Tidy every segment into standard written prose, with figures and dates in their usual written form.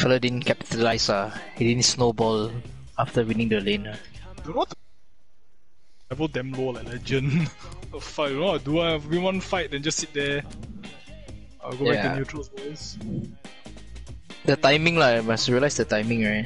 Fella didn't capitalize. He didn't snowball after winning the lane. Don't know what to level damn low like legend. Oh fuck, I don't know what to do. I win one fight, then just sit there. I'll go back to neutrals, boys. The timing lah, I must realize the timing, right?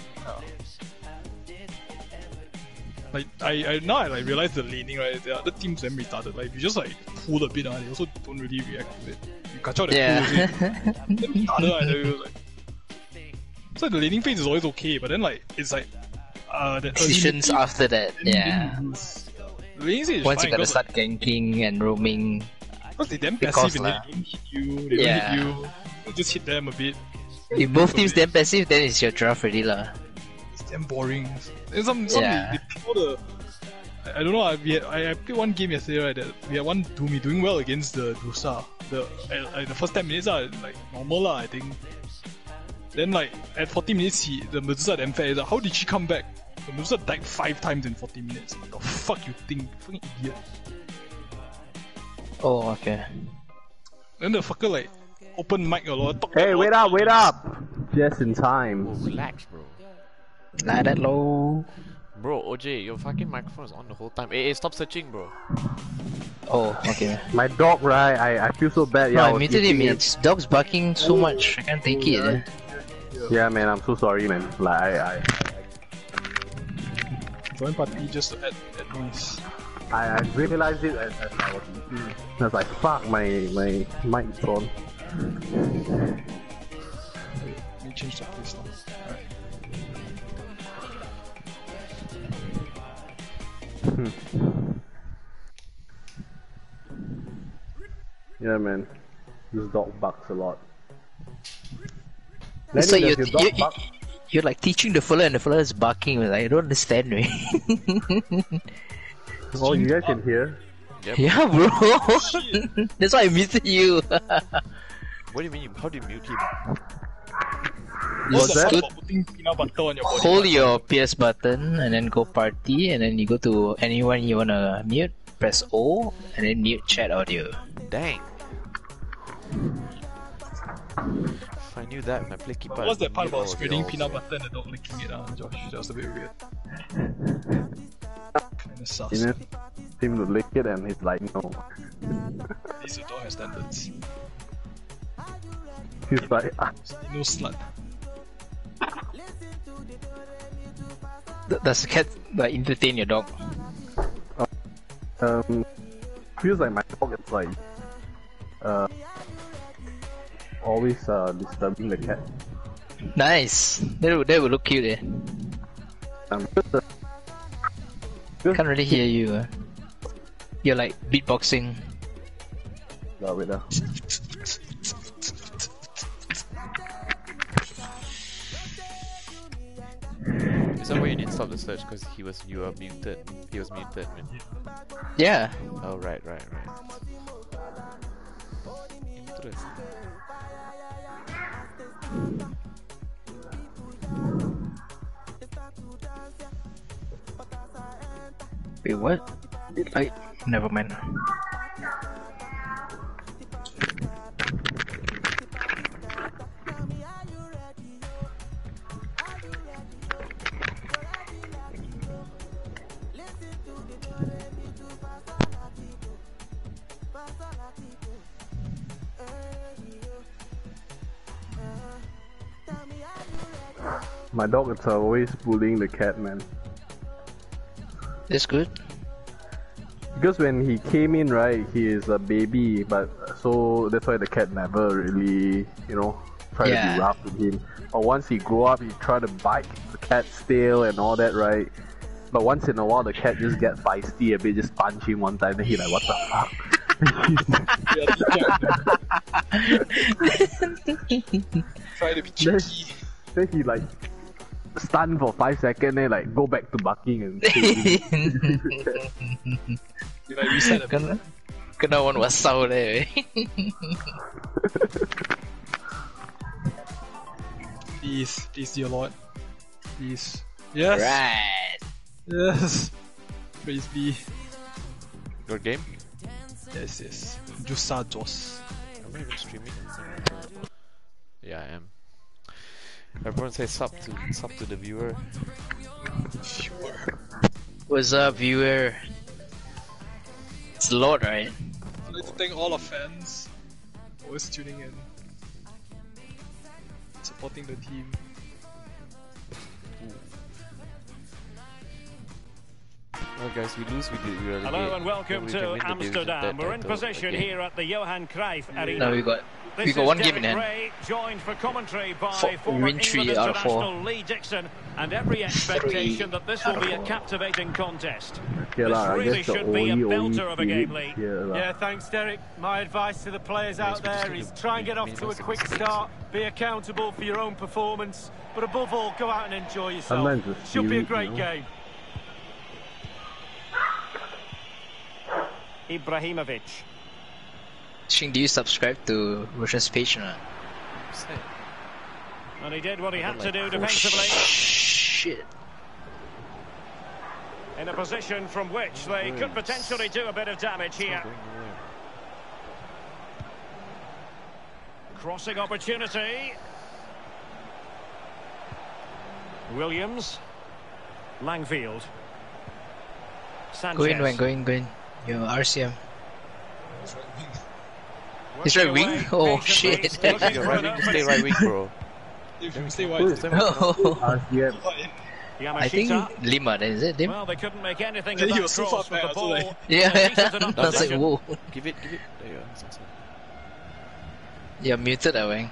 Like I now I like realize the laning, right? The other teams them retarded. Like if you just like pull a bit, they also don't really react to it. You catch out the pull, then retarded, I tell you, like. So the laning phase is always okay, but then like it's like the decisions after that, yeah. The laning phase is once fine, you gotta start ganking and roaming. Because they damn passive and they don't hit you, they don't hit you. You just hit them a bit. If both teams damn passive, then it's your draft already lah. It's damn boring. And some they people the I don't know. I played one game yesterday, right? That we had one Doomy doing well against the Drusa. The first 10 minutes are like normal lah, I think. Then like at 40 minutes, the Medusa damn fair. Like, how did she come back? The Medusa died 5 times in 40 minutes. What the fuck you think? Fucking idiot. Oh, okay. Then the fucker like open mic a lot. Hey, wait up! Just in time. Oh, relax, bro. Not that low. Bro, OJ, your fucking microphone is on the whole time. Hey, stop searching, bro. Oh, okay. My dog, right? I feel so bad. No, I muted him. It's dog's barking so much. I can't take it. Yeah, man, I'm so sorry, man. Like, I join party just to add noise. I realized it as I was eating. I was like, fuck, my mic's on. Let me change the playstyle. Alright. Yeah, man. This dog barks a lot. It's like you're like teaching the fella and the fella is barking. Like, I don't understand, right? Oh, you guys can hear? Yep. Yeah, bro. That's why I muted you. What do you mean? How do you mute him? What's the fun about putting peanut butter on your body? Hold your PS button and then go party, and then you go to anyone you wanna mute. Press O and then mute chat audio. Dang. If I knew that, when I play keeper. What's that part about spreading peanut butter and the dog licking it, Josh? That was a bit weird. Kinda sus. You know, him to lick it and he's like, no. These dog has standards. He's like, no slut. Does the cat like entertain your dog? feels like my dog is like, always disturbing the cat. Nice. That would look cute, eh? Can't really hear you. You're like beatboxing. No, wait now. Is that why you didn't stop the search? Because you were muted. He was muted, man. Yeah. Oh, right. Interesting. Wait, what? Never mind. My dog is always bullying the cat, man. That's good. Because when he came in, right, he is a baby, but so that's why the cat never really, try to be rough with him. But once he grow up, he try to bite the cat's tail and all that, right? But once in a while, the cat just gets feisty a bit, just punch him one time, then he like, what the fuck? Try to be cheeky. Then he like stun for 5 seconds, then like go back to barking and You like reset a bit. Kena one wasau there. Please, dear Lord. Please. Yes! Right. Yes! Praise be. Good game? Yes. Jusa Jos. Am I even streaming? Yeah, I am. Everyone say sub to the viewer. Sure. What's up, viewer? It's Lord, right? I'd like to thank all our fans always tuning in, supporting the team. Well, guys, we lose, we relegate. Hello and welcome We to can win the Amsterdam. division We're in title position again. here at the Johan Cruyff Arena. No, we got This one is game in Derek hand. Ray, joined for commentary by We former win 3 England out of 4. international Lee Dixon, and every expectation that this will out of be a 4. captivating contest. Okay, This I really guess the should be a OE belter of a game, spirit Lee. here, lah. Yeah, thanks, Derek. My advice to the players out there is try and get off to a quick start, be accountable for your own performance, but above all, go out and enjoy yourself. Sometimes the Should be a spirit, great you know. game. Ibrahimovic. Shing, do you subscribe to Roshan's page or not? And he did what he had to do Oh, defensively, shit. in a position from which they could potentially do a bit of damage here. Crossing opportunity. Williams. Langfield. Sanchez. Go in, Wang, go in. Yo, RCM. He's Working right wing? away Oh, patiently, shit. looking You're for right an wing, just stay opening. right wing, bro. If you stay wide, Who's- stay Oh, RCM. wide. I think Yamashita. Lima, then, is it Lim? Well, they couldn't make anything He of that was so cross far with the back, so ball. like- in a Yeah, decent enough I was like, position. whoa. Give it. There you go. That's awesome. You're muted, Wang.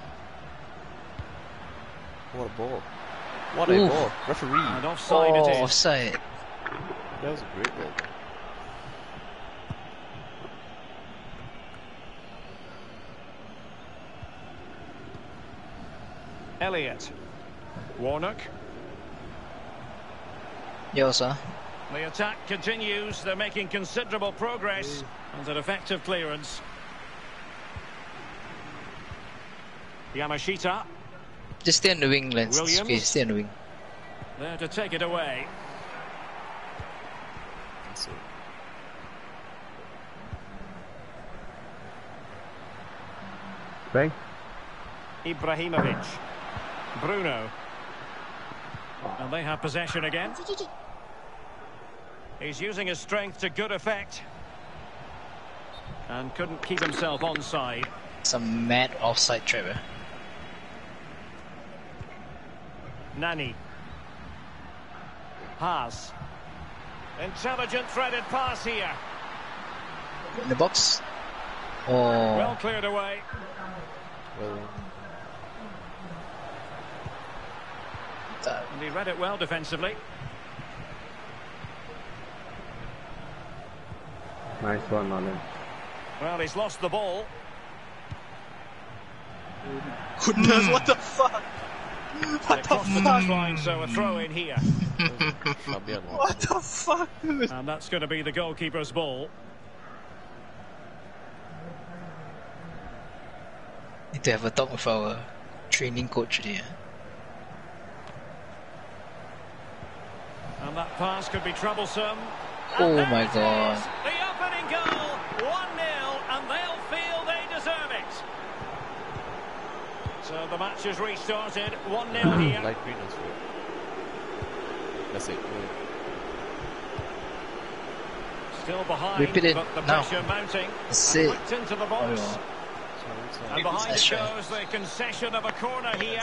What a ball. What a Ooh. ball. Referee. And offside it Oh, is. offside. That was a great ball. Elliott. Warnock. Yo, sir. The attack continues. They're making considerable progress. And an effective clearance. Yamashita. Just stay on the wing, Lance. Williams. Okay, stay on the wing. There to take it away. That's it. Bang. Ibrahimovic. Bruno. And they have possession again. He's using his strength to good effect. And couldn't keep himself onside. Some mad offside trap. Eh? Nani. Haas. Intelligent threaded pass here. In the box. Oh, Well cleared away. Well, And he read it well defensively. Nice one on him. Well, he's lost the ball. Goodness, what the fuck? They crossed the touchline, so a throw in here. Fabian. What the fuck, dude? And that's going to be the goalkeeper's ball. need to have a talk with our training coach today. And that pass could be troublesome. Oh And there my it God. is, the opening goal, 1-0, and they'll feel they deserve it. So the match has restarted, 1-0 here. Light green as well. That's it. Good. Still behind, Whip it in, but the now. pressure mounting. That's And it. whipped into the Oh, box. yeah. And behind That's it right. goes the concession of a corner here.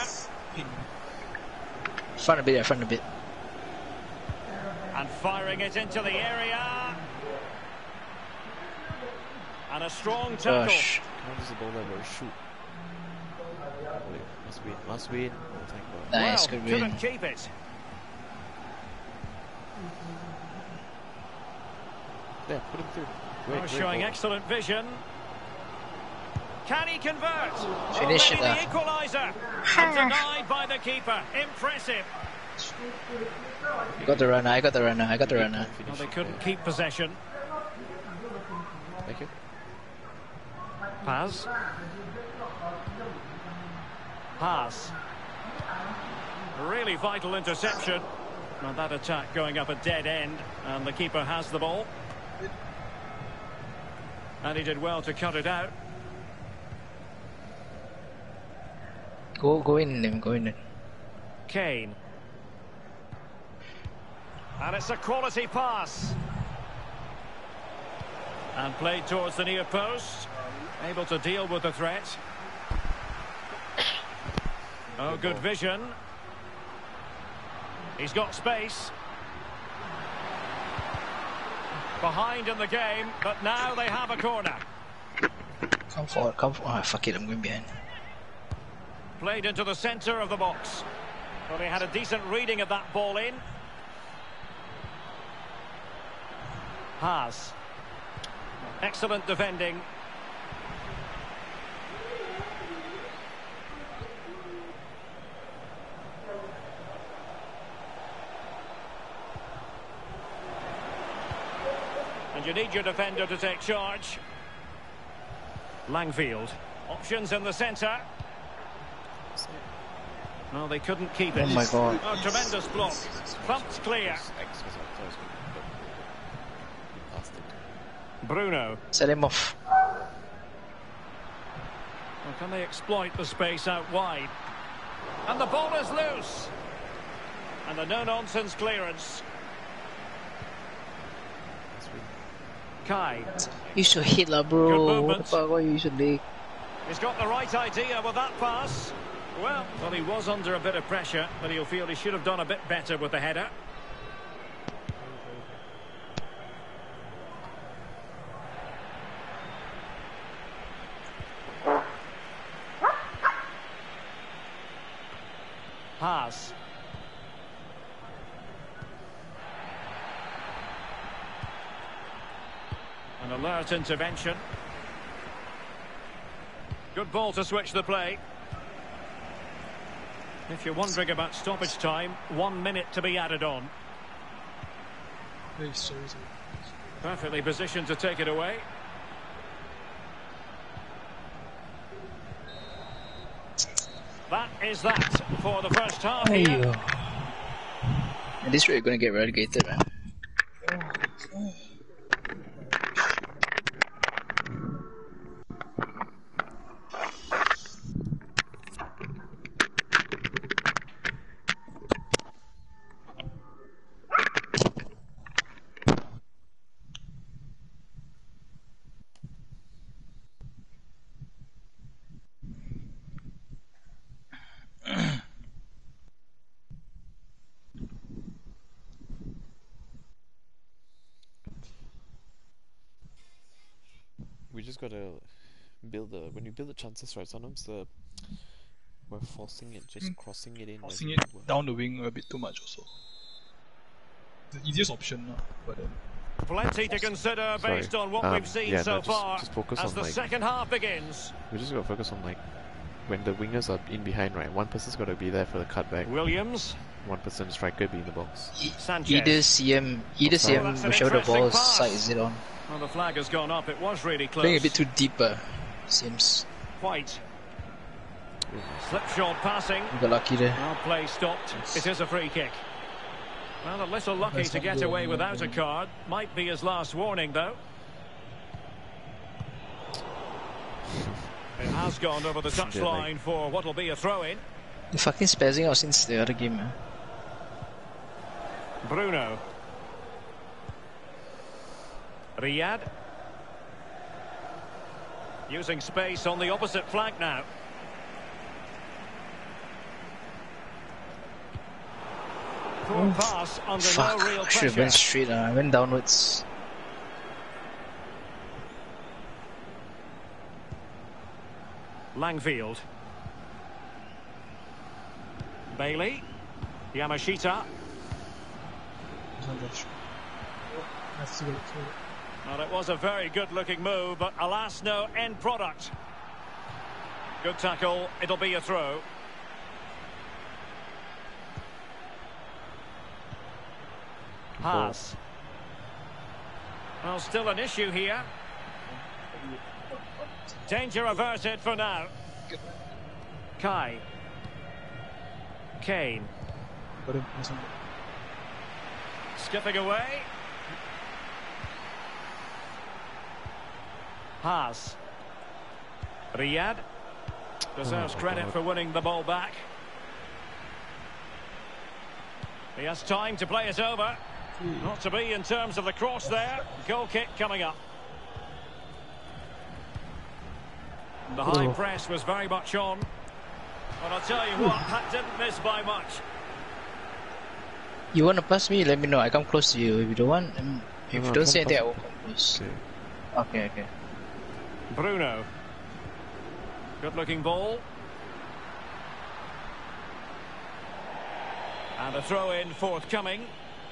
Front a bit, front a bit. And firing it into the area. And a strong tackle. Gosh. How does the ball ever shoot? Wait, must win. Oh, thank God. Nice, Well, good win. couldn't keep it. Yeah, put him through. Now Great showing ball. excellent vision. Can he convert? Finish Already it, the equaliser. And denied by the keeper. Impressive. You got the runner, I got the runner, I got the runner. Well, Finish they it, couldn't yeah. keep possession. Thank you. Paz. Paz. Really vital interception. And that attack going up a dead end. And the keeper has the ball. And he did well to cut it out. Go in, go in. Kane. And it's a quality pass. And played towards the near post. Able to deal with the threat. Oh, good vision. He's got space. Behind in the game, but now they have a corner. Come forward, come forward. Oh, fuck it, I'm going behind. Played into the centre of the box. But he had a decent reading of that ball in. Haas. Excellent defending. And you need your defender to take charge. Langfield. Options in the centre. No, they couldn't keep it. Oh my god. Oh, tremendous block. Thumped clear. Bruno. Set him off. Well, can they exploit the space out wide? And the ball is loose. And a no-nonsense clearance. Kai. You should hit lah, Good bro. What movement. the fuck? Why you should leak? He's got the right idea with that pass. Well, he was under a bit of pressure, but he'll feel he should have done a bit better with the header. Haas. An alert intervention. Good ball to switch the play. If you're wondering about stoppage time, 1 minute to be added on. Perfectly positioned to take it away. That is that for the first half Hey, here. yo. At this rate, you're gonna get relegated, man. We just gotta build the when you build the chances, right? Sometimes we're forcing it, just crossing it in. Forcing it down the wing a bit too much also. The easiest option, but then. Plenty to consider based on what we've seen so far just focus as on, the like, second half begins. We just gotta focus on, like, when the wingers are in behind, right? One person's gotta be there for the cutback. Williams. One person striker be in the box. Sanchez. Either CM, That's an whichever the interesting ball pass. side is it on. Well, the flag has gone up. It was really close. Playing a bit too deep, seems. White. Slipshod passing. You got lucky there. Well, play stopped. It is a free kick. Well, a little lucky to get away without a card. Might be his last warning, though. It has gone over the touchline for what will be a throw-in. They're fucking spazzing out since the other game, man. Bruno. Riyad. Using space on the opposite flank now. Poor pass under Fuck, no real I should have pressure. went straight, I went downwards. Langfield. Bailey. Yamashita. Well, it was a very good-looking move, but alas, no end product. Good tackle. It'll be a throw. Haas. Well, still an issue here. Danger averted for now. Kai. Kane. Skipping away. Haas. Riyad deserves credit for winning the ball back. He has time to play it over. Not to be in terms of the cross there. Goal kick coming up. The high press was very much on. But I'll tell you what, that didn't miss by much. You want to pass me? Let me know. I come close to you. If you don't want, if you don't say anything, I will come close. Okay. Bruno. Good looking ball. And a throw in forthcoming.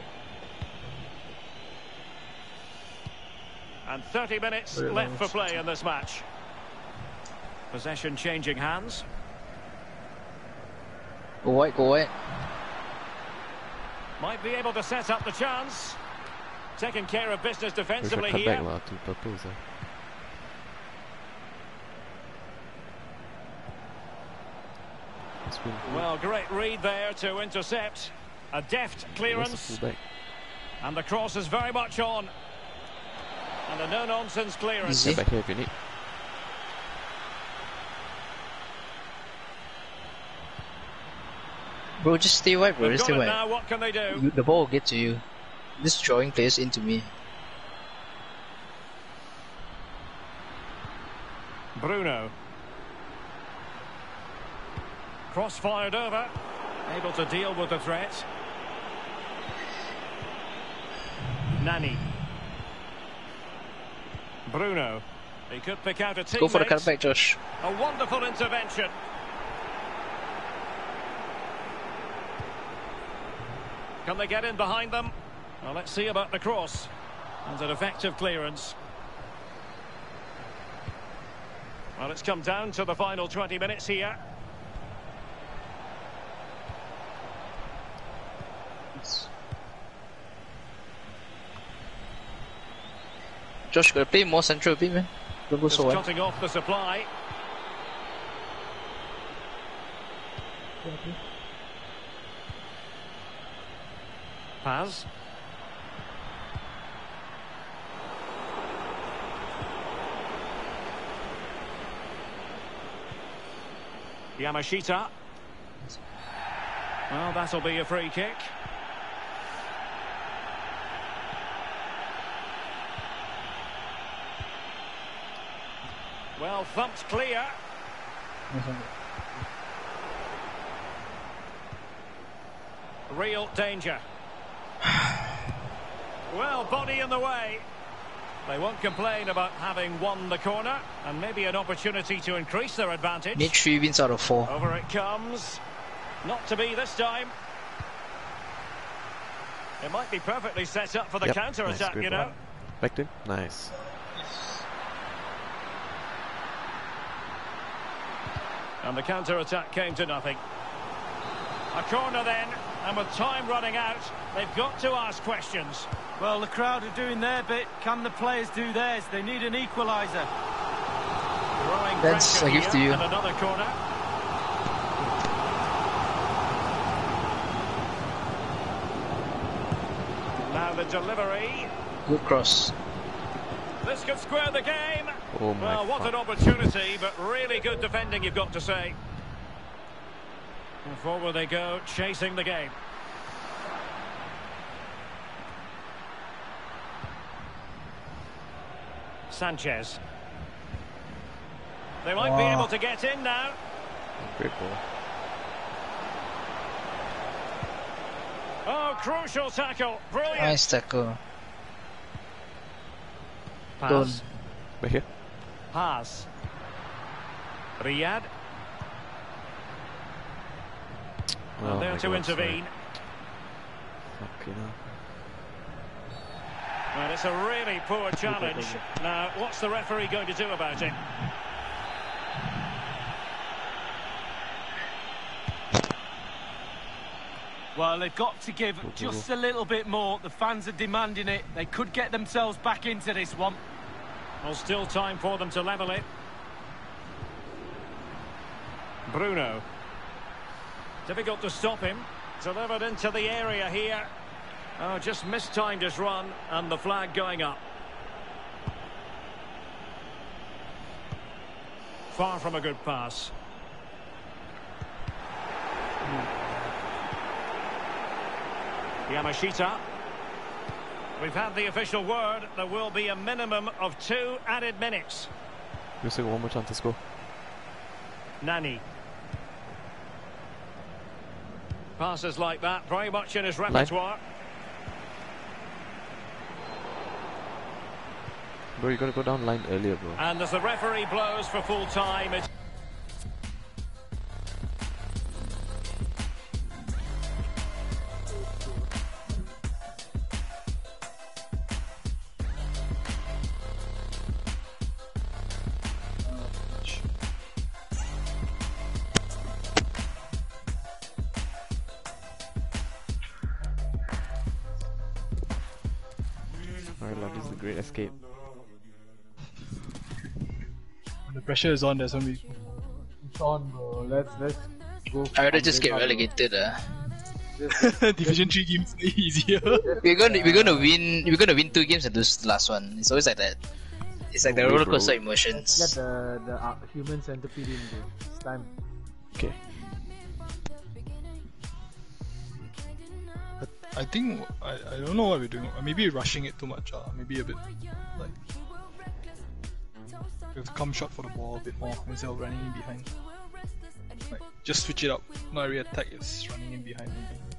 And 30 minutes left for play in this match. Possession changing hands. Go wide. Might be able to set up the chance. Taking care of business defensively here. Well, great read there to intercept. A deft clearance. And the cross is very much on. And a no-nonsense clearance. Get back here if you need. Bro, just stay wide, bro. Just stay wide. Now, what can they do? The ball will get to you. Just drawing players into me. Bruno. Cross fired over. Able to deal with the threat. Nani. Bruno. He could pick out a teammate. Go for the cutback, Josh. A wonderful intervention. Can they get in behind them? Well, let's see about the cross. And an effective clearance. Well, it's come down to the final 20 minutes here. Josh, gotta play more central a bit, man. Don't go so wide. Cutting off the supply. Paz. Yamashita. Well, that'll be a free kick. Well, thumped clear. Real danger. Well, body in the way. They won't complain about having won the corner, and maybe an opportunity to increase their advantage. Need 3 wins out of 4. Over it comes. Not to be this time. It might be perfectly set up for the counter-attack, nice, you know. Back in. Nice. And the counter-attack came to nothing. A corner then, and with time running out, they've got to ask questions. Well, the crowd are doing their bit. Can the players do theirs? They need an equaliser. That's a gift to you. And another corner. Now the delivery. Good cross. This could square the game. Oh my well, what an opportunity, but really good defending, you've got to say. And forward they go, chasing the game. Sanchez. They might be able to get in now. Great ball. Oh, crucial tackle. Brilliant. Nice tackle. Pass. Back here. Pass. Riyad. Oh There my to God, intervene. Fucking hell. Well, it's a really poor challenge. Now, what's the referee going to do about it? Well, they've got to give just a little bit more. The fans are demanding it. They could get themselves back into this one. Well, still time for them to level it. Bruno. Difficult to stop him. Delivered into the area here. Oh, just mistimed his run, and the flag going up. Far from a good pass. Yamashita. We've had the official word. There will be a minimum of 2 added minutes. We still got one more chance to score. Nani. Passes like that, very much in his repertoire. Bro, you gotta go down line earlier, bro. And as the referee blows for full time, it's... Alright, love, this is a great escape. When the pressure is on, that's when we... It's on, bro. Let's go. I rather just get relegated. Division 3 games easier. We're gonna win 2 games and lose the last one. It's always like that. It's like the roller coaster emotions. Get the human centipede in, bro. It's time. Okay. I think I don't know what we're doing. Maybe we're rushing it too much. Maybe a bit like we have to come short for the ball a bit more instead of running in behind. Like just switch it up. Not every attack is running in behind.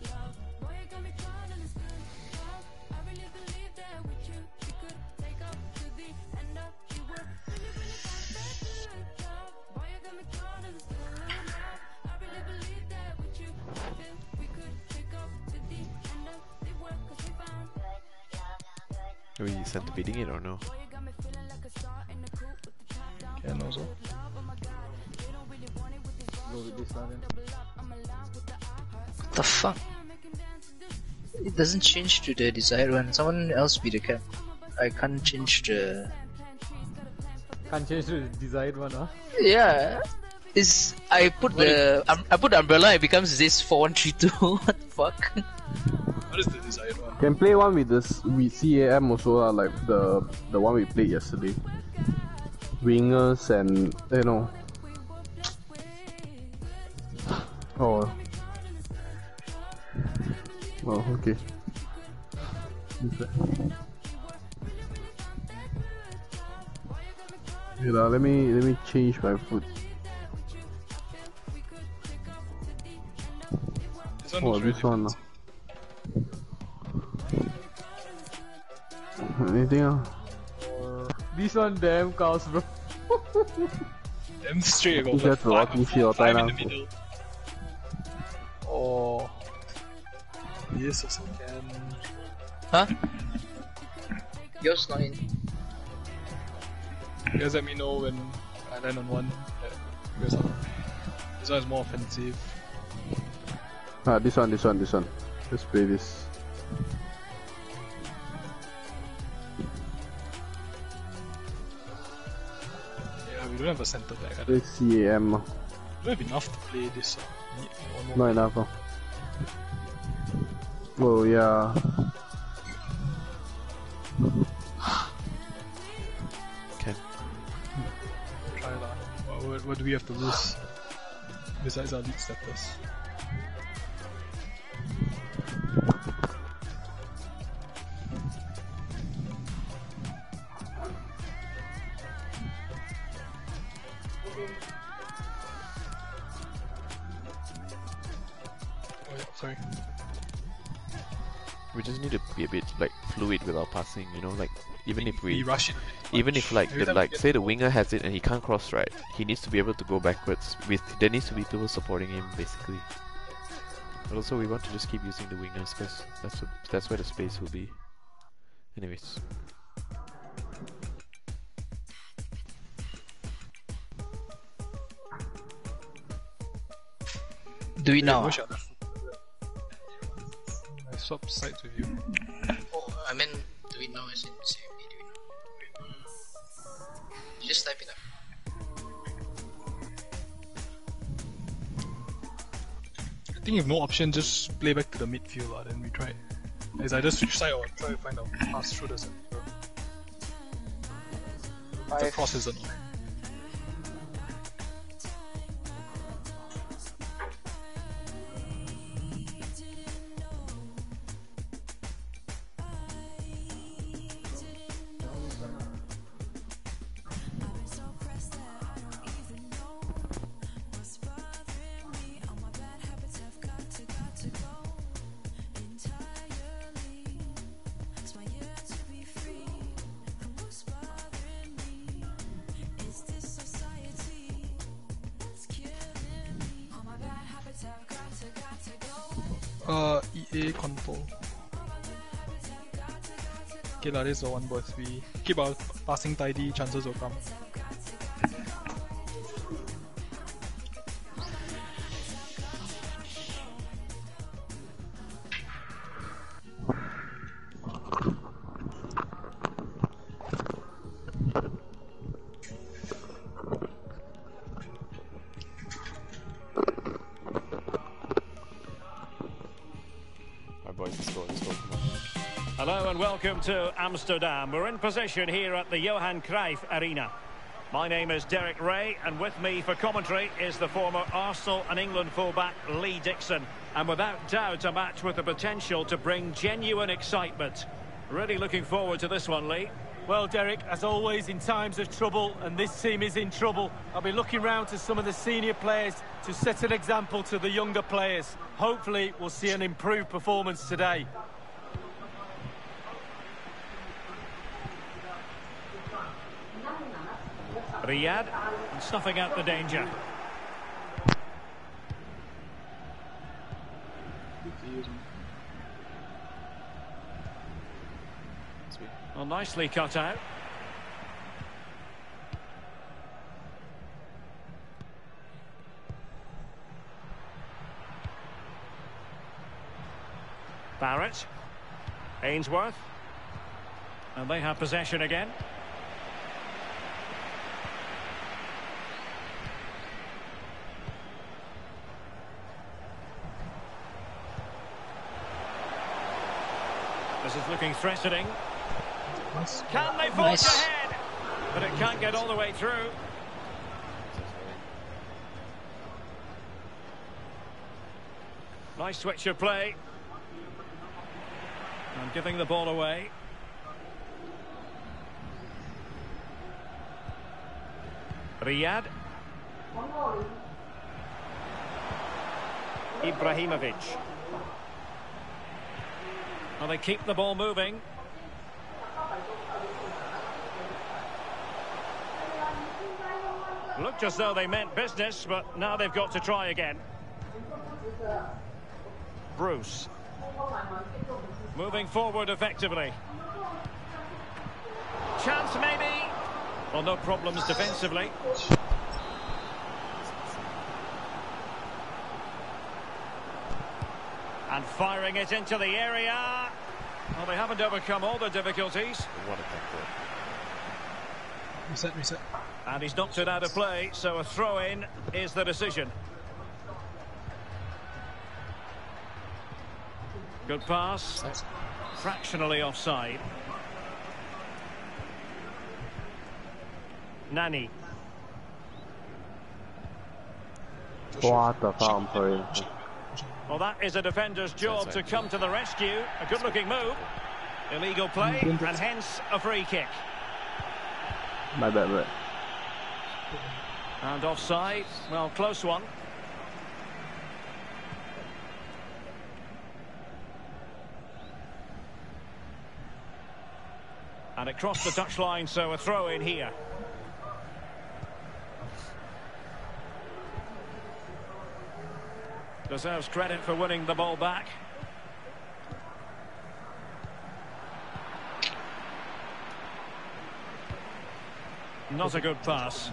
Are we centipeding it or no? Can also. What the fuck? It doesn't change to the desired one. Someone else be the cap. I can't change the... Can't change the desired one, huh? Yeah. I put the umbrella, it becomes this 4132. What the fuck? What is the desired one? Can play one with this with CAM also, like the one we played yesterday. Wingers and you know. Oh. Oh, okay. Yeah, let me change my foot. This one. Anything else? This one damn cows, bro. Damn straight, I got That's like rocking shit five in the middle. Oh. Yes, also can. Huh? Yours not in. You guys let me know when I land on one. You guys are. This one is more offensive. This one. Let's play this. Yeah, we don't have a center back. I Let's CAM. don't have enough to play this. We need one Not more. enough. Oh yeah. Okay. Try lah. What do we have to lose? Besides our league status. Oh yeah, sorry. We just need to be a bit like fluid with our passing, you know, like even if we rush it. even if like Every the, time we like get- say the winger has it and he can't cross right, he needs to be able to go backwards. There needs to be people supporting him basically. But also we want to just keep using the wingers because that's where the space will be. Anyways, Do it now. Wish I left. I swap sides with you. Oh, I mean, do it now as in say we do it now. Just type it up. I think if no option, just play back to the midfield then we try. It's either switch side or try to find a pass through the center. The cross isn't. EA control. Okay lah, this is the one, boys. We keep our passing tidy, chances will come. Hello and welcome to Amsterdam. We're in position here at the Johan Cruyff Arena. My name is Derek Ray, and with me for commentary is the former Arsenal and England fullback Lee Dixon. And without doubt, a match with the potential to bring genuine excitement. Really looking forward to this one, Lee. Well, Derek, as always, in times of trouble, and this team is in trouble, I'll be looking round to some of the senior players to set an example to the younger players. Hopefully, we'll see an improved performance today. Riyad, snuffing out the danger. Well, nicely cut out. Barrett. Ainsworth. And they have possession again. This is looking threatening. Can they forge ahead? But it can't get all the way through. Nice switch of play. And giving the ball away. Riyad. Ibrahimovic. Well, they keep the ball moving. Looked as though they meant business, but now they've got to try again. Bruce. Moving forward effectively. Chance maybe. Well, no problems defensively. And firing it into the area. Well, they haven't overcome all the difficulties. What a tackle. Reset. And he's knocked it out of play, so a throw-in is the decision. Good pass. Fractionally offside. Nani. What the fuck, sorry. Well, that is a defender's job to come to the rescue. A good-looking move. Illegal play, and hence a free kick. My bad. And offside. Well, close one. And it crossed the touchline, so a throw in here. Deserves credit for winning the ball back. Not a good pass.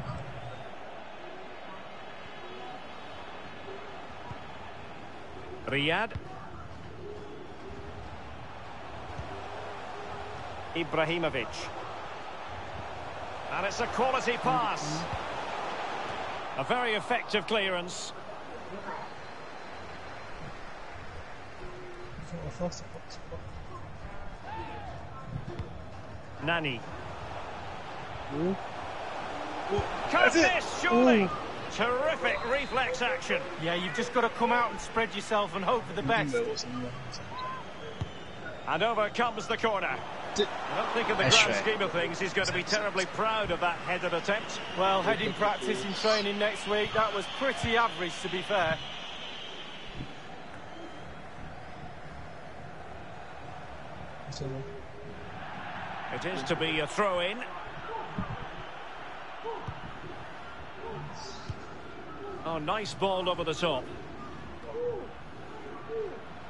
Riyad. Ibrahimovic. And it's a quality pass. A very effective clearance. Nani. Can't miss, surely. Terrific reflex action. Yeah, you've just got to come out and spread yourself and hope for the best. And over comes the corner. I don't think in the grand scheme of things he's going to be terribly proud of that headed attempt. Well, heading practice in training next week, that was pretty average, to be fair. It is to be a throw-in. Oh, nice ball over the top.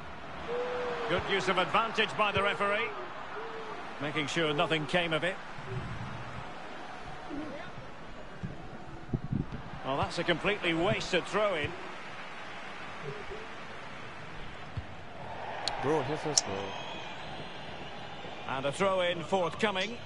Good use of advantage by the referee, making sure nothing came of it. Well, that's a completely wasted throw-in. Bro, here first, bro. And a throw-in forthcoming.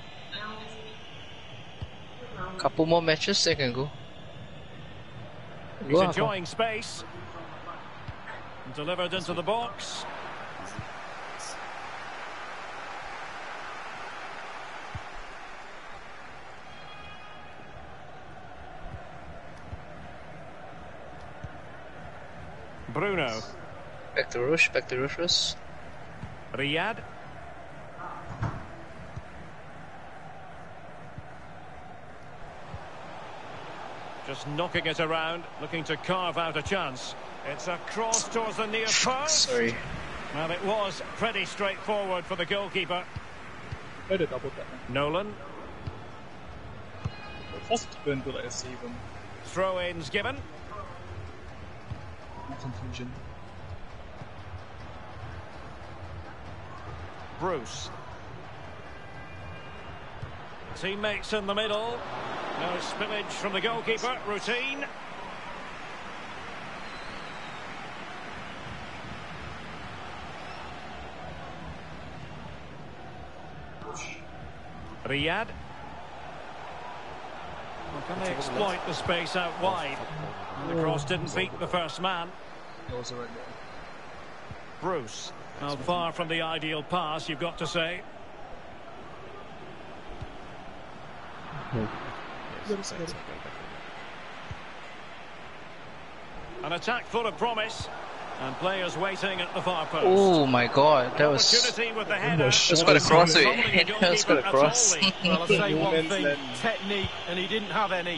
Couple more matches, they can go. He's enjoying space. Delivered into the box. Bruno. Back to Rush. Riyad. Just knocking it around, looking to carve out a chance. It's a cross towards the near post. Sorry. Well, it was pretty straightforward for the goalkeeper. Try to double tap. Nolan. Force the keeper into like a save him. Throw-ins given. No confusion. Bruce. Teammates in the middle. No spillage from the goalkeeper. Routine. Riyad. Well, can they exploit the space out wide? And the cross didn't beat the first man. That was the right ball. Bruce. Well, far from the ideal pass, you've got to say. An attack full of promise, and players waiting at the far post. Oh my god, that was... Opportunity with the header. That's got a cross. That's got a cross. Well, I'll say one thing, technique, and he didn't have any.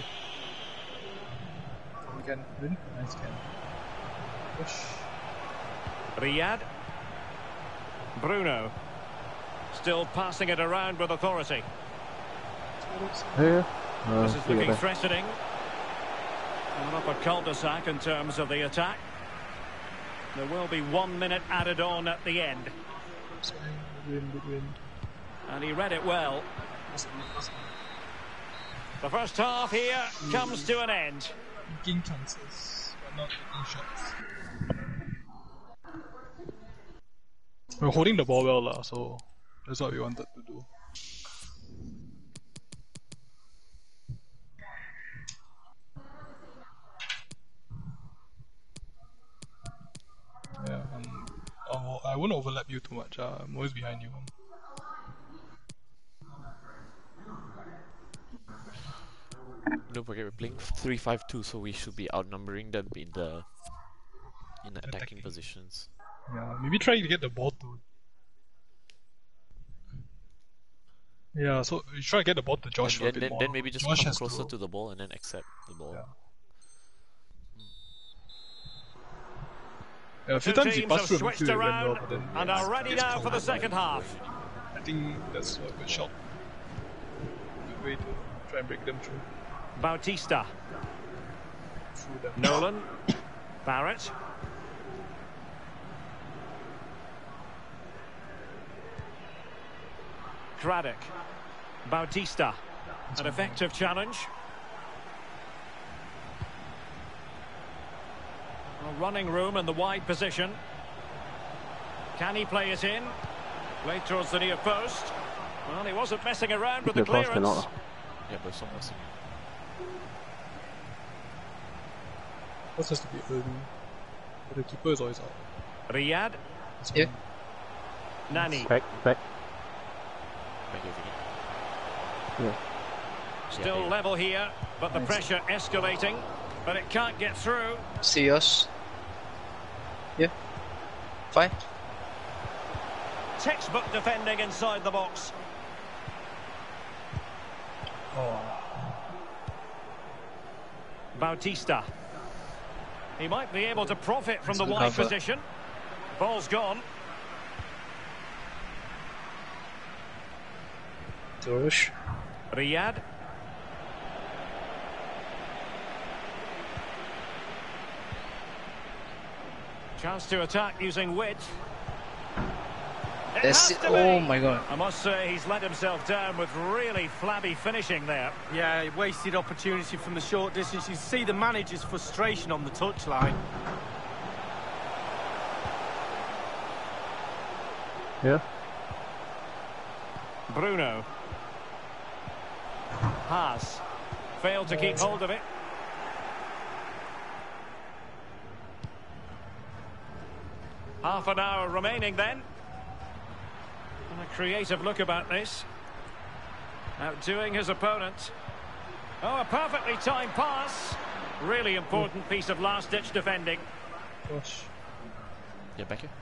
We can win. Nice can. Push. Riyad. Bruno. Still passing it around with authority. Yeah. This is looking threatening. And up a cul-de-sac in terms of the attack. There will be 1 minute added on at the end. Good win. And he read it well. The first half here comes to an end. Making chances, but not taking shots. We're holding the ball well, so that's what we wanted to do. Yeah, I won't overlap you too much. I'm always behind you. Don't forget we're playing 3-5-2, so we should be outnumbering them in the attacking positions. Yeah, maybe try to get the ball to... Yeah, so you try to get the ball to Josh a bit more. Then maybe just Josh come has closer to... to the ball and then accept the ball. Yeah, a few Two times he teams passed have through switched midfield, it went around well, but then and are ready now for the second half. I think that's a good shot. Good way to try and break them through. Bautista. Through them. Nolan. Barrett. Craddock. Bautista. An effective challenge. Running room in the wide position. Can he play it in? Played towards the near post. Well, he wasn't messing around with the clearance. Yeah, but it's not messing. That has to be early. But the keeper is always out. Riyad. Yeah. Nani. Back. Yeah. Still level here, but the pressure escalating. But it can't get through. See us. Yeah. Fine. Textbook defending inside the box. Bautista. He might be able to profit from the wide position. Ball's gone. Turush. Riyad. Chance to attack using width. It That's has it. to Oh be. my god. I must say he's let himself down with really flabby finishing there. Yeah, he wasted opportunity from the short distance. You see the manager's frustration on the touchline. Yeah. Bruno. Haas. Failed to keep hold of it. Half an hour remaining then. And a creative look about this. Outdoing his opponent. Oh, a perfectly timed pass. Really important piece of last-ditch defending. Gosh. Yeah, back here.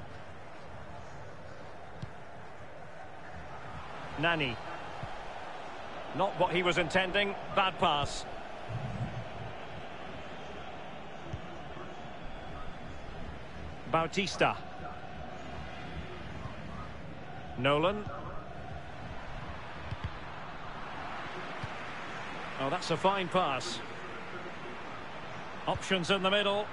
Nani. Not what he was intending. Bad pass. Bautista. Nolan. Oh, that's a fine pass. Options in the middle.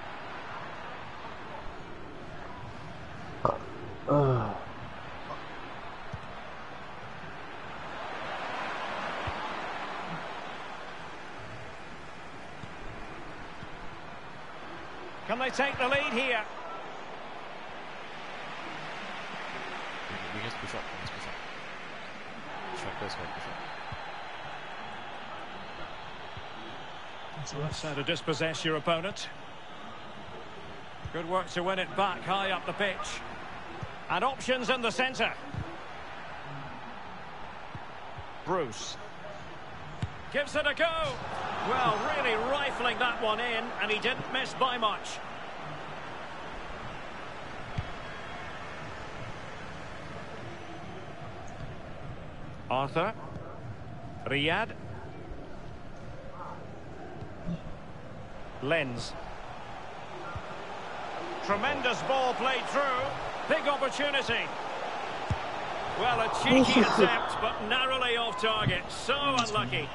Can they take the lead here? We just push up. We just push up. Strikers, right, push up. That's how to dispossess your opponent. Good work to win it back high up the pitch. And options in the centre. Bruce. Gives it a go. Well, really rifling that one in, and he didn't miss by much. Arthur. Riyad. Lenz. Tremendous ball played through. Big opportunity. Well, a cheeky attempt, but narrowly off target. So unlucky.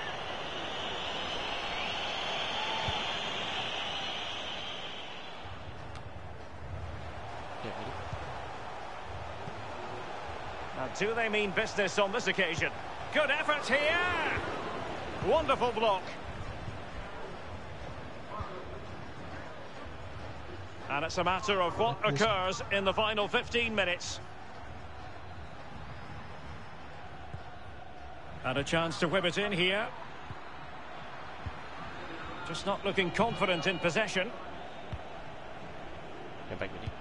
Now, do they mean business on this occasion? Good effort here. Wonderful block. And it's a matter of what occurs in the final 15 minutes. And a chance to whip it in here. Just not looking confident in possession. Get back, Vinny.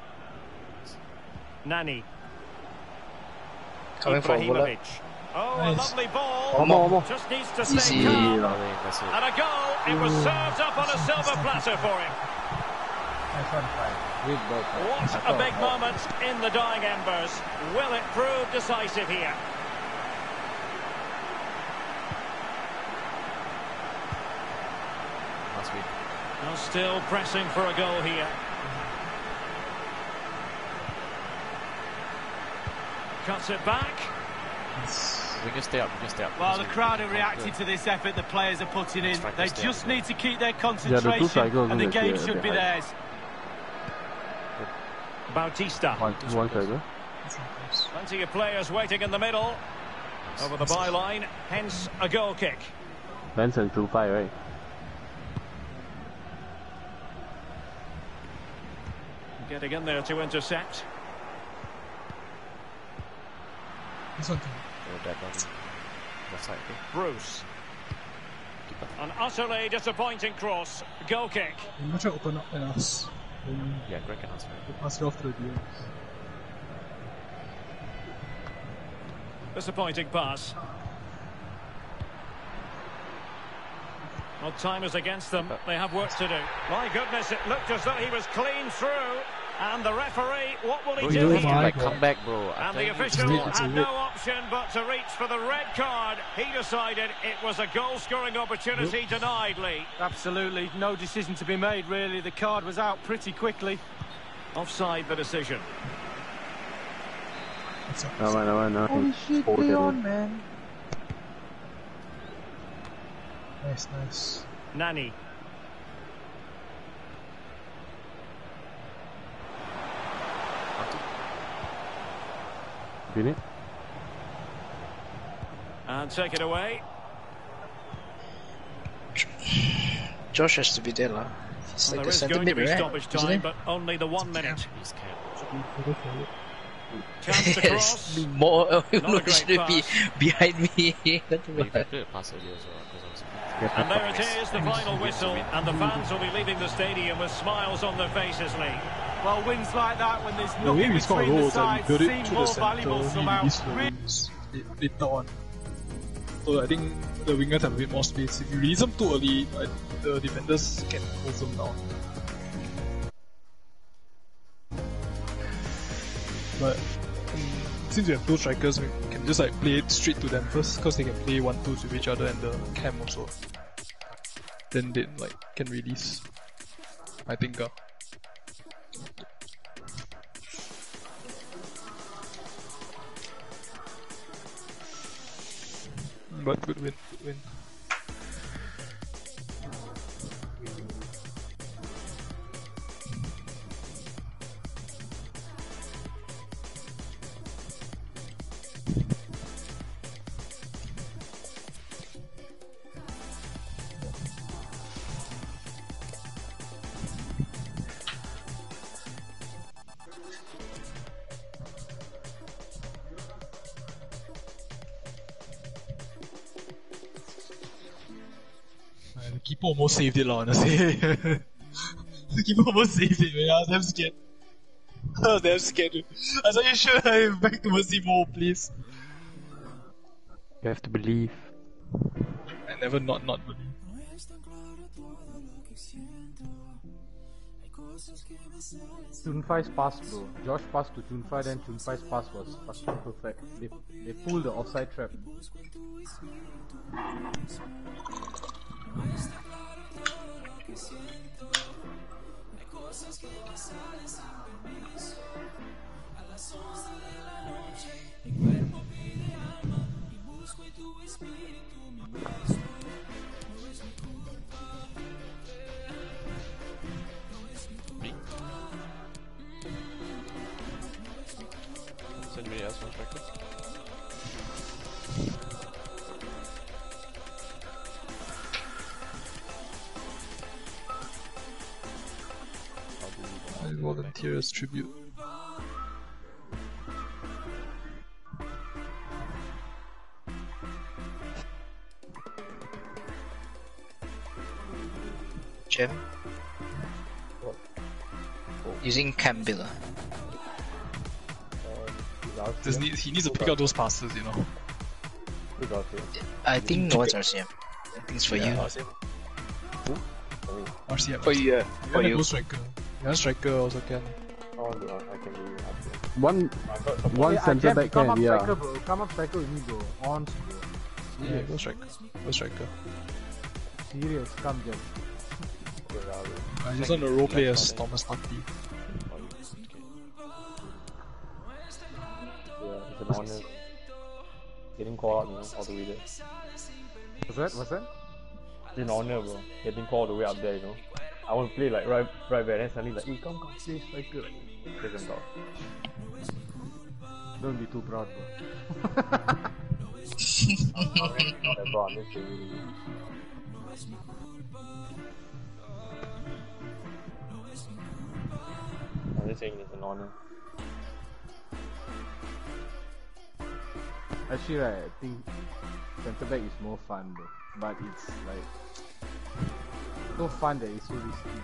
Nani. Coming for Ibrahimovic. Vula. Oh, Nice. a lovely ball. Come on. Just needs to Easy. stay calm. That's it. And a goal. It was served up on a silver platter for him. What a big moment in the dying embers. Will it prove decisive here? Must be. Well, still pressing for a goal here. Cuts it back. We can stay up. We can stay up. Well, the crowd have reacted to this effort the players are putting in. They just need to keep their concentration, cycles and the in the game clear should be behind. theirs. Bautista. One side, Plenty of players waiting in the middle. Over the byline, hence a goal kick. Benson 2-5, right? Getting in there to intercept. This one. That one. Left side. Okay. Bruce. An utterly disappointing cross. Goal kick. I'm not trying to open up in us. Yeah, Greg can answer it. Pass it off to the DMs. Disappointing pass. Well, time is against them. They have work to do. My goodness, it looked as though he was clean through. And the referee, what will he Bro, do you here? have to like come back, bro. And the official had no option but to reach for the red card. He decided it was a goal-scoring opportunity denied, Lee. Absolutely, no decision to be made, really. The card was out pretty quickly. Offside the decision. No. Holy shit, play on, man. Nice. Nani. Finish. And take it away. Josh has to be there, lah. He's Well, like there the is center going to mid, be right? stoppage Isn't time, he? but only the 1 minute. He's camp. Chance to cross. Yes, more Not a looks great to be pass. behind me. You can play a pass earlier as well, because I was And there it is, the final whistle, and the fans will be leaving the stadium with smiles on their faces, Lee. Well, wins like that when there's The way nothing we score between the goals, like, sides we build it seem to the more center, valuable we somehow. release the wings later on. So I think the wingers have a bit more space. If you release them too early, the defenders can close them down. But since we have two strikers, we can just like play it straight to them first, because they can play 1-2s with each other and the cam also. Then they like can release. I think. But good win, good win. The keeper almost saved it, honestly. The keeper almost saved it, man. I was damn scared. I was damn scared. I was like, sure, I'm back to Mercy Mo, please. You have to believe. I never not believe. Chunfai's pass, bro. Josh passed to Chunfai, then Chunfai's pass was fucking perfect. They pulled the offside trap. Does anybody else want striker? I volunteer as tribute. Gem? Using Campbell. He needs to pick out those passes, you know. I think no one's RCM. I think it's for you. RCM. For you. For You you. go striker. You want striker also can. One centre back come can, up yeah. striker, bro. Come up striker with me, bro. On, bro. Yeah, go striker. Go striker. Serious, come Jam. I just want to roleplay as Thomas Partey. It's an honor. Getting called out, you know, all the way there. What's that? It's an honor, bro. Getting called all the way up there, you know. I want to play like right there, then suddenly like, hey, come play striker. Like, play them down. Don't be too proud, bro. Not that bro, I'm just saying. I'm just saying it's an honor. Actually, right, I think centre back is more fun, bro. But it's like no fun that it's so risky.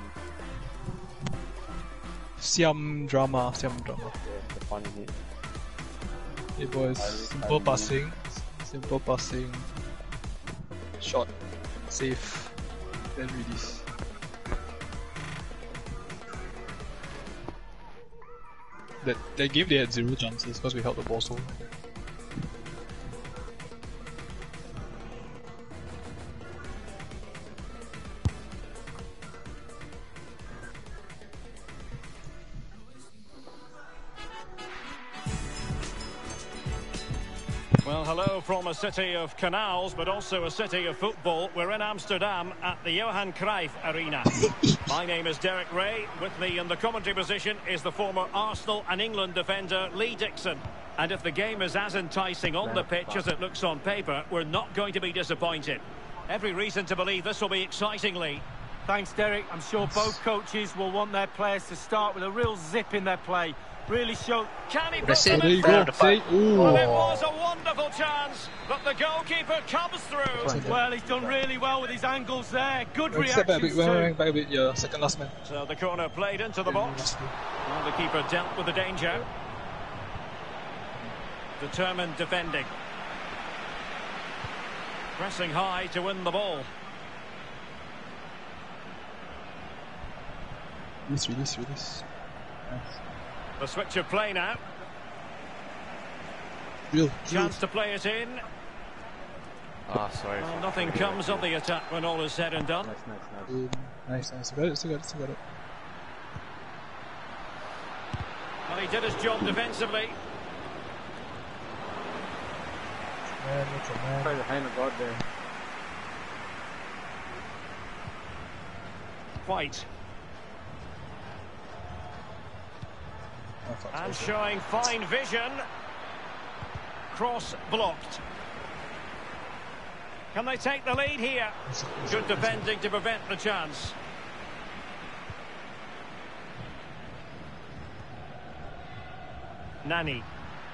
Siam drama. Yeah, the fun in it. Hey boys, simple passing. Simple passing. Shot. Safe. Then release. That game they had 0 chances because we held the ball so long. Well, hello from a city of canals, but also a city of football. We're in Amsterdam at the Johan Cruyff Arena. My name is Derek Ray. With me in the commentary position is the former Arsenal and England defender Lee Dixon. And if the game is as enticing on the pitch as it looks on paper, we're not going to be disappointed. Every reason to believe this will be exciting, Lee. Thanks, Derek. I'm sure both coaches will want their players to start with a real zip in their play. Really show... Can he But I put said them in There you front? go. See? Well, it Ooh. was a wonderful chance, but the goalkeeper comes through. Well, he's done really well with his angles there. Good Step back a bit. reactions too. Back a bit. Yeah, second last man. So the corner played into the box. Well, the keeper dealt with the danger. Determined defending. Pressing high to win the ball. Release. The switch of play now. Real. Chance to play it in. Ah, sorry. Well, nothing comes of the attack when all is said and done. Nice. Got it. Still got it. Well, he did his job defensively. Try to hand about there. White. And showing fine vision. Cross blocked. Can they take the lead here? Good defending to prevent the chance. Nani.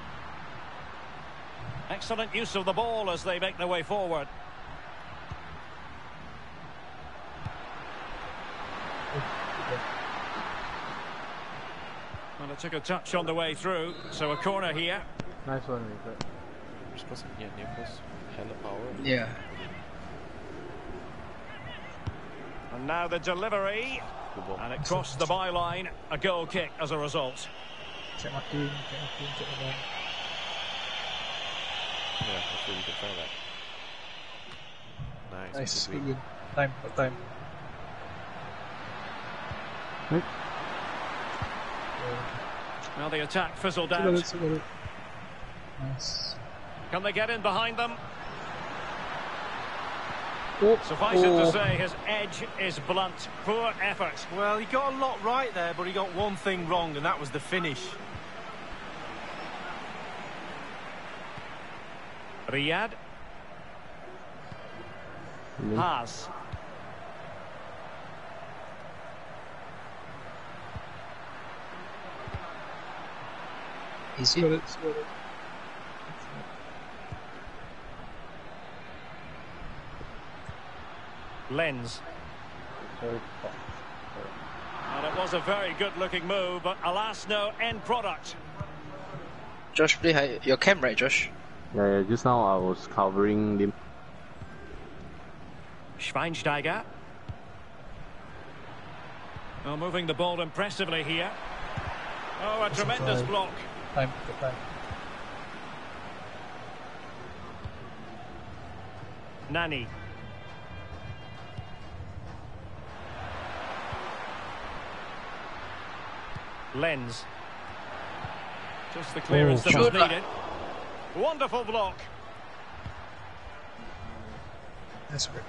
Excellent use of the ball as they make their way forward. Well, it took a touch on the way through, so a corner here. Nice one, Rupert. We're supposed to get Naples. Hella power. Yeah. And now the delivery. Good ball. And it crossed the byline. A goal kick as a result. Check my team. Yeah, hopefully we can try that. Nice. Good Good. Time. Now the attack fizzled out. Nice. Can they get in behind them? Oh. Suffice it to say, his edge is blunt. Poor effort. Well, he got a lot right there, but he got one thing wrong, and that was the finish. Riyad. Haas. Easy. Got it. Lens. And it was a very good-looking move, but alas, no end product. Josh, play high. Your cam, right, Josh? Yeah, just now I was covering him. Schweinsteiger. Oh, moving the ball impressively here. Oh, a tremendous block. Time. Nani. Lens. Just the clearance that was needed. Wonderful block. That's great.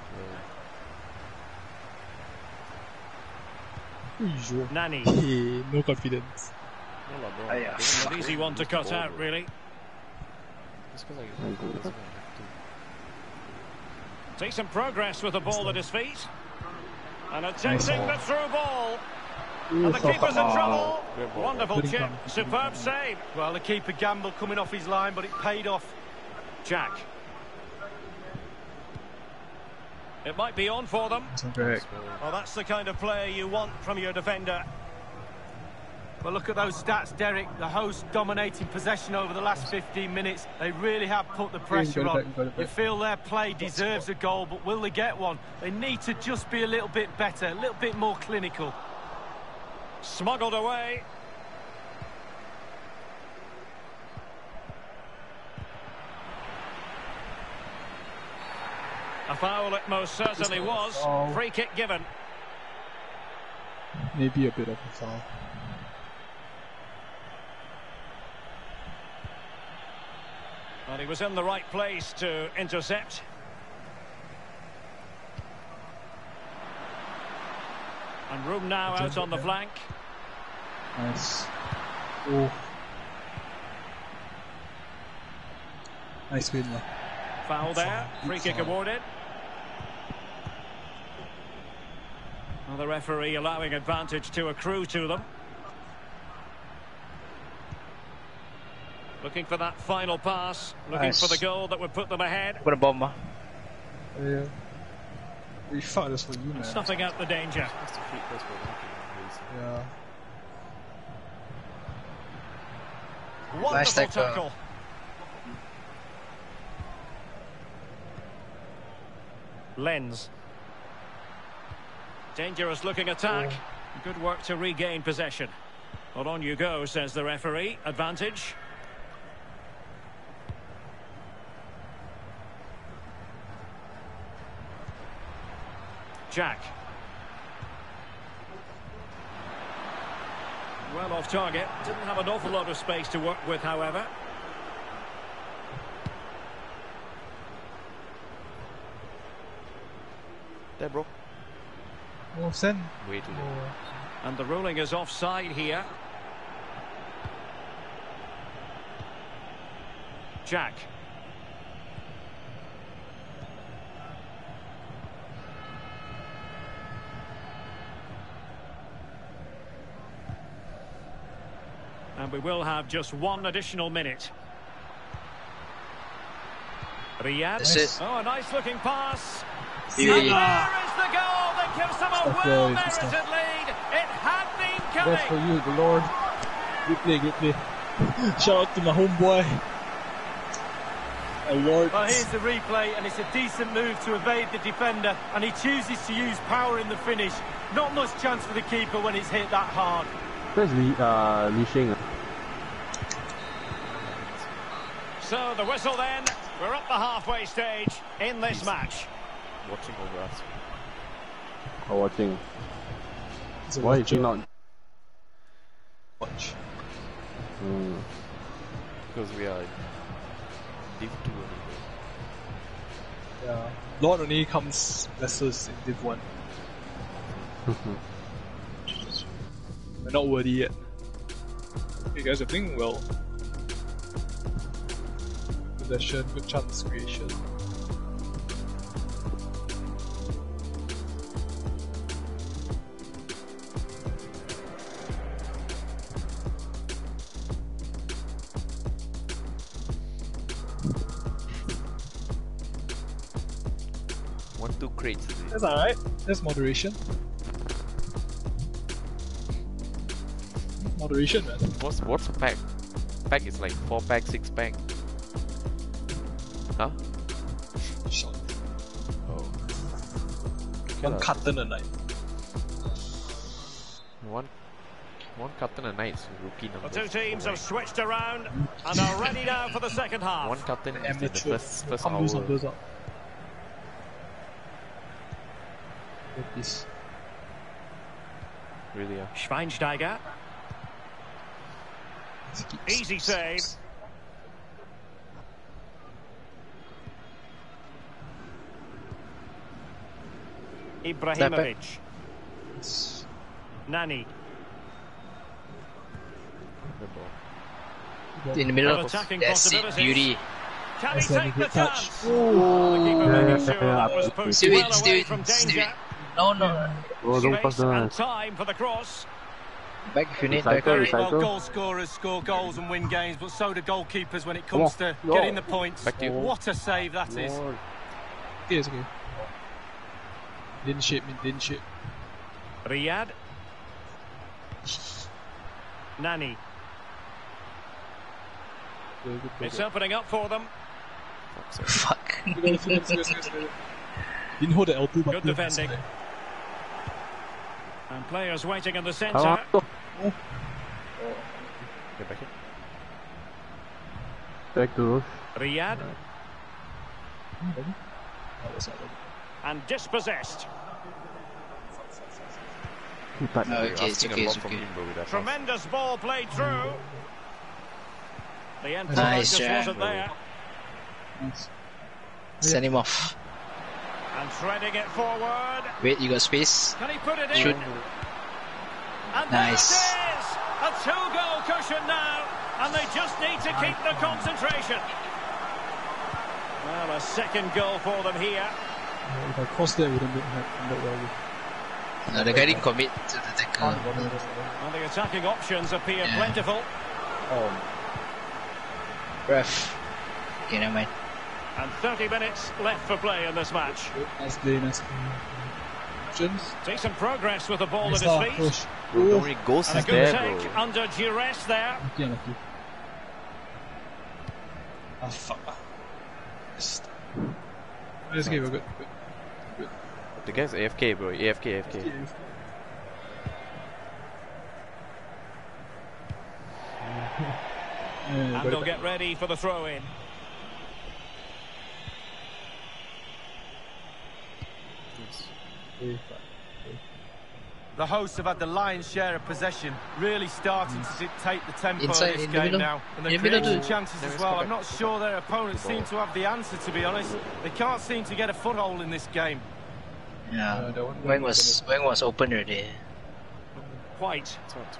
Nani. No confidence. No, bro. An easy one to cut out, really. Just because I Decent progress with the ball at his feet. And attempting the through ball. And the keeper's in trouble. Wonderful chip. Superb save. Well, the keeper gambled coming off his line, but it paid off. Jack. It might be on for them. Correct. Well, that's the kind of player you want from your defender. But look at those stats, Derek. The host dominating possession over the last 15 minutes. They really have put the pressure on. You feel their play deserves a goal, but will they get one? They need to just be a little bit better, a little bit more clinical. Smuggled away. A foul it most certainly was. Free kick given. Maybe a bit of a foul. Well, he was in the right place to intercept. And room now out on the flank. Nice. Oh. Nice win. Foul there. Free kick awarded. Well, the referee allowing advantage to accrue to them. Looking for that final pass. Looking for the goal that would put them ahead. What a bomber. Yeah. We fought this for you, man. Snuffing out the danger. Yeah. Wonderful Nice tackle. tackle. Lenz. Dangerous looking attack. Good work to regain possession. Well, on you go, says the referee. Advantage. Jack. Well off target. Didn't have an awful lot of space to work with, however. There, bro. Oh, send. Way too late. And the ruling is offside here. Jack. And we will have just one additional minute. Riyad. That's it. Oh, a nice looking pass. Beauty. And there is the goal that gives them a well-merited lead. It had been coming. That's for you, the Lord. Good play, good play. Shout out to my homeboy. Lord. Well, here's the replay, and it's a decent move to evade the defender, and he chooses to use power in the finish. Not much chance for the keeper when it's hit that hard. Where's Li Shing? So the whistle then. We're up the halfway stage in this match. Watching over us. Oh, watching. It's a Why is watcher. he not? Watch. Because we are Div 2 only. Yeah. Lord only comes lessers in Div 1. We're not worthy yet. You guys are playing well. Possession, good chance creation. Two crates. That's alright. That's moderation. Moderation, man. What's a pack? Pack is like 4 pack, 6 pack. Huh? Shot. Oh. One carton a night. One carton a night, so rookie number. The two teams have switched around and are ready now for the second half. One carton is in the first Can't hour. lose numbers up. This. Really, yeah. Schweinsteiger. Easy save. Ibrahimovic. Nani. In the middle Well, of attacking that's it, possibilities. beauty. Can he That's a take the good touch. chance? Oh, the keeper making sure that was pushed Do well it, away do from it, do danger. it. No, no. Oh, don't pass Space and that. time for the cross. Back if you need, Recycle, back. recycle. Well, goal scorers score goals and win games, but so do goalkeepers when it comes to Oh, getting the points. Back to you. What a save that is. Lord. Okay, it's okay. Didn't shape me, didn't shape. Riyad. Nani. Good, good, It's opening up for them. Fuck. Didn't hold the L2 button. Good defending. And players waiting in the centre. Oh, Get back in. back to Roche. Riyad. And dispossessed. He touched Okay, me. it's Asking okay, a it's lot from okay. him, bro, with that pass. Tremendous ball played through. The end product Nice, just Jack. wasn't there. Send him off. And threading it forward. Wait, you got space? Can he put it in? Shoot. And Nice. there it is! A 2-goal cushion now. And they just need to keep the concentration. Well, a second goal for them here. If I crossed there, it wouldn't have looked well. No, the guy didn't commit to the tackle. And the attacking options appear plentiful. Oh, Ref. Okay, never mind. And 30 minutes left for play in this match. Nice play, nice play. Options. Decent progress with the ball Nice at his start, feet. push. Bro, Ooh. Dominic Ghost And a is good there, take bro. under duress there. Lucky, unlucky. Ah, fuck. Let's go, we're good. The guy's AFK, bro. AFK. And they'll get ready for the throw-in. The hosts have had the lion's share of possession, really starting to dictate the tempo Inside, of this in the game middle. now. And In they're the middle, creating dude. chances as well. I'm not sure their opponents seem to have the answer, to be honest. They can't seem to get a foothold in this game. Yeah. Wang was open already. White.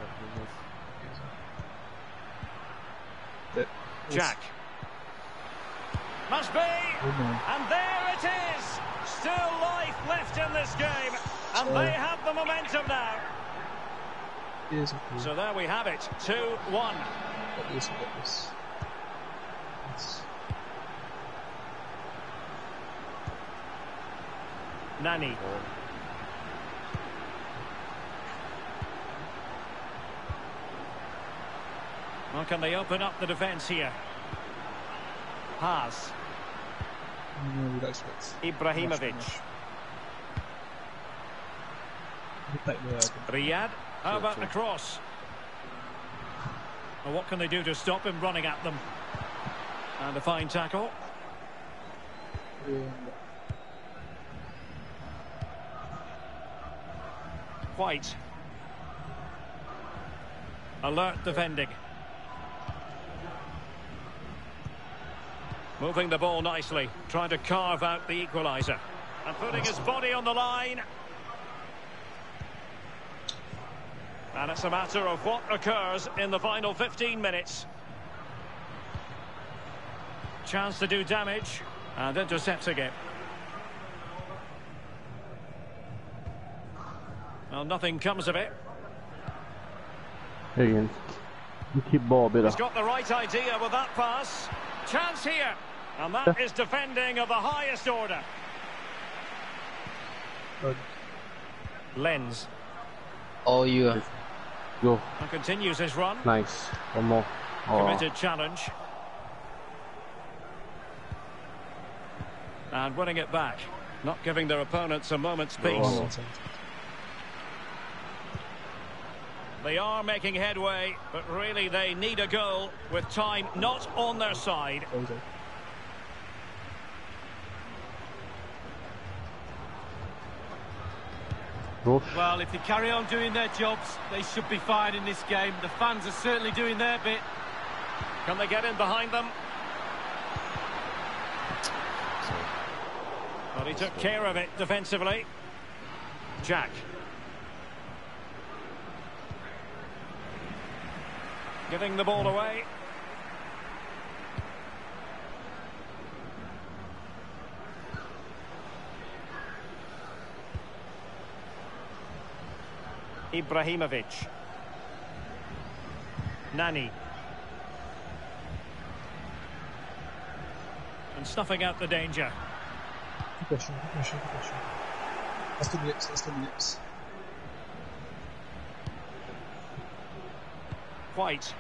That Jack. Must be. And there it is. Still life left in this game. And they have the momentum now. is okay. So there we have it. 2-1. Got this. Yes. Nani. Well, can they open up the defence here? Haas. No, relax. Ibrahimovic. Riyad. How about the cross? Well, what can they do to stop him running at them? And a fine tackle. White. Alert defending. Moving the ball nicely, trying to carve out the equaliser. And putting his body on the line. And it's a matter of what occurs in the final 15 minutes. Chance to do damage, and intercepting it. Well, nothing comes of it. Again, you keep ball a bit. He's got the right idea with that pass. Chance here. And that is defending of the highest order. Lenz. All you. Go. And continues his run. Nice. One more. Oh. Committed challenge. And winning it back. Not giving their opponents a moment's peace. Oh. They are making headway, but really they need a goal with time not on their side. Well, if they carry on doing their jobs, they should be fine in this game. The fans are certainly doing their bit. Can they get in behind them? But he took care of it defensively. Jack. Giving the ball away. Ibrahimovic. Nani. And snuffing out the danger. Good question. That's 2 minutes. White.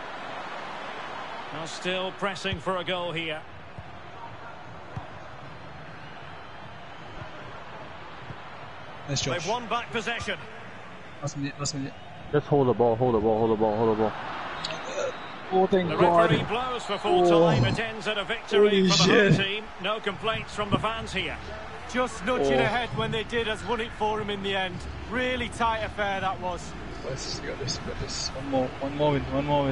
Now still pressing for a goal here. Nice job. They've won back possession. Last minute. Just hold the ball. Oh, thank The God. referee blows for full time. It ends in a victory Holy for the home shit. team. No complaints from the fans here. Just nudging ahead when they did has won it for them in the end. Really tight affair that was. Boys, we got this. One more win.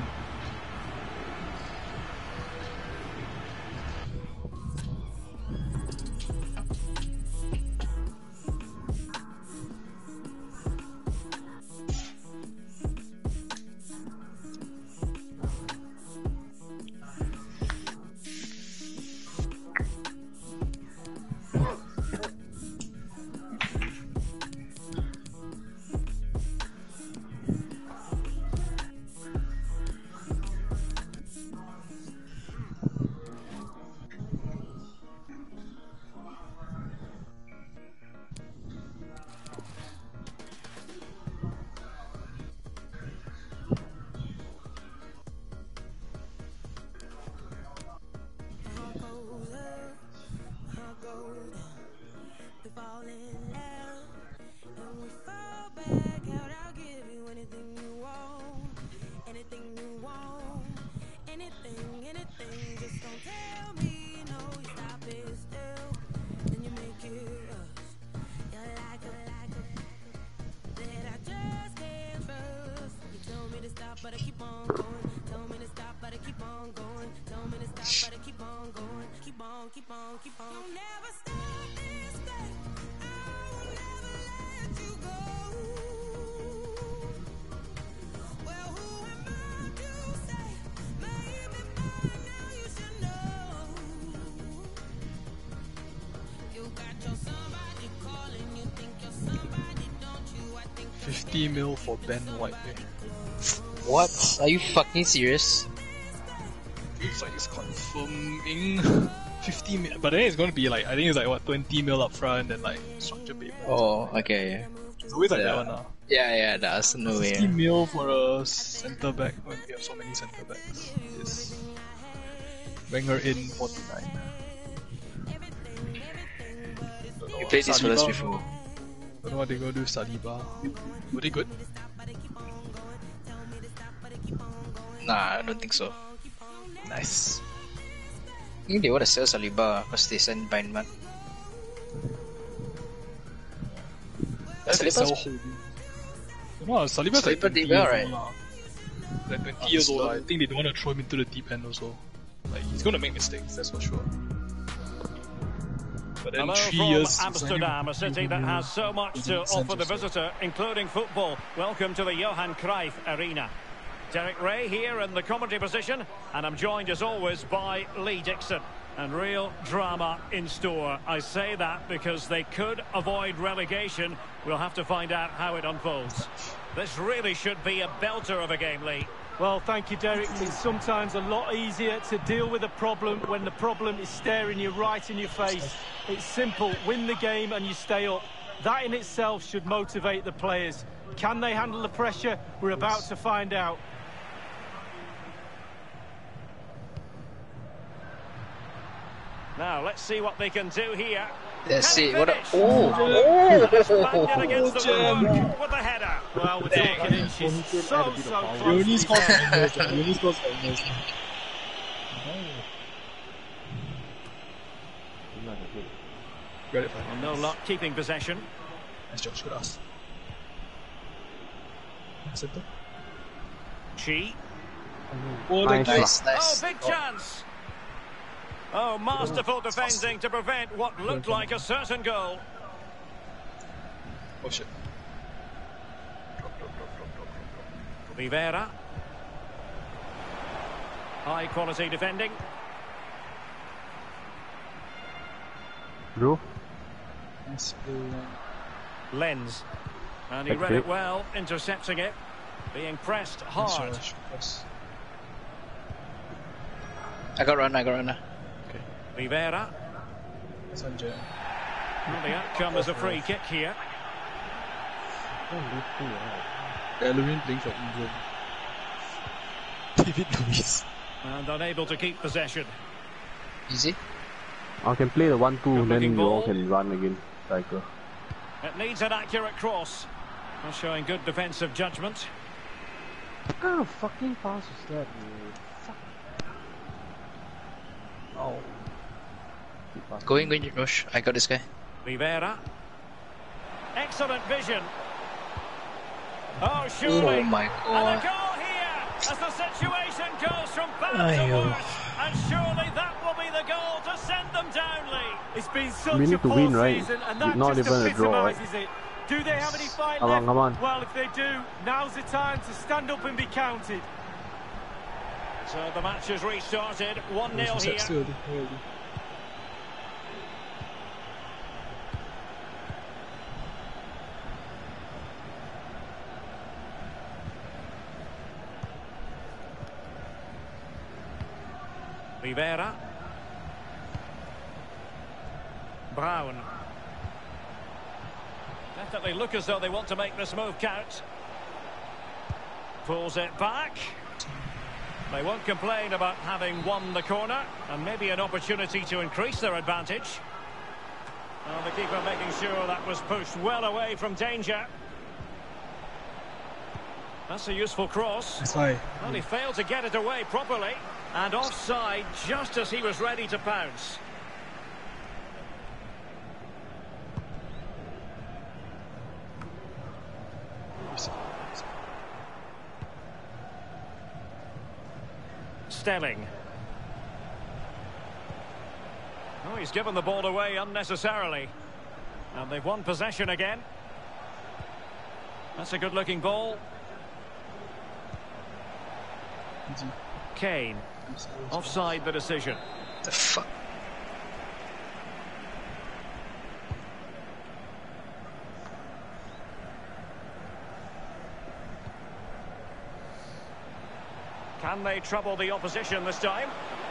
$50 million for Ben White. What? Are you fucking serious? Looks like it's confirming 50 million, but then it's going to be like, I think it's like what, 20 million up front and like structure payment. Oh, okay. It's always like Yeah. that one now. Yeah, that's no way. 50 million for a centre back when we have so many centre backs. Yes. Wenger in 49. You played these fellas Saliba. before. Don't know what they gonna do with Saliba. Were they good? Nah, I don't think so. Nice. I think they want to sell Saliba because they sent Bindman. That's Saliba's- sell holding. No, Saliba's like Saliba 20 did well, years right? old now. Like 20 years old. I think they don't want to throw him into the deep end also. Like he's gonna make mistakes, that's for sure. But then Hello 3 from years. Amsterdam, a city that has so much to offer the so. visitor, including football. Welcome to the Johan Cruyff Arena. Derek Ray here in the commentary position, and I'm joined as always by Lee Dixon. And real drama in store. I say that because they could avoid relegation. We'll have to find out how it unfolds. This really should be a belter of a game, Lee. Well, thank you, Derek. It's sometimes a lot easier to deal with a problem when the problem is staring you right in your face. It's simple. Win the game and you stay up. That in itself should motivate the players. Can they handle the pressure? We're about to find out. Now, let's see what they can do here. Let's Can he see. What a. finish? Oh! That's banged in against the Gem. woodwork with the header. Well, we're talking inches. So He close. only scores for England. He only scores for England. Got it fine. No luck keeping possession. Nice Josh, good ass. Center. Chi. Oh, thank you. Nice, nice. Oh, big chance. Oh, masterful defending to prevent what looked like a certain goal. Oh shit. Rivera. High quality defending. Bro, Nice. Lens. And he read it well, intercepting it. Being pressed hard. I got runner. Rivera. Sanjay. Well, the outcome is a free kick here. Bellerin playing for England. David Luiz. And unable to keep possession. Easy. I can play the 1-2, then looking you all ball. can run again. Striker. It needs an accurate cross. Well, showing good defensive judgment. What kind of fucking pass was that, man? Fuck. Oh. Keep passing. Going, Rosh. I got this guy. Rivera. Excellent vision. Oh, surely. Oh my And god. a goal here as the situation goes from bad to Ayo. worse. And surely that will be the goal to send them down, Lee. It's been such We need a to poor win, right? season, and that Not just even a draw, right? epitomises it. Do they have any fight Come on, left? come on. Well, if they do, now's the time to stand up and be counted. So the match has restarted. 1-0 here. Still, Rivera. Brown. Definitely look as though they want to make this move count. Pulls it back. They won't complain about having won the corner, and maybe an opportunity to increase their advantage. Well, the keeper making sure that was pushed well away from danger. That's a useful cross. That's why. Well, he failed to get it away properly. And offside just as he was ready to pounce. Stelling. Oh, he's given the ball away unnecessarily. And they've won possession again. That's a good-looking ball. Kane. Offside the decision. The fuck? Can they trouble the opposition this time?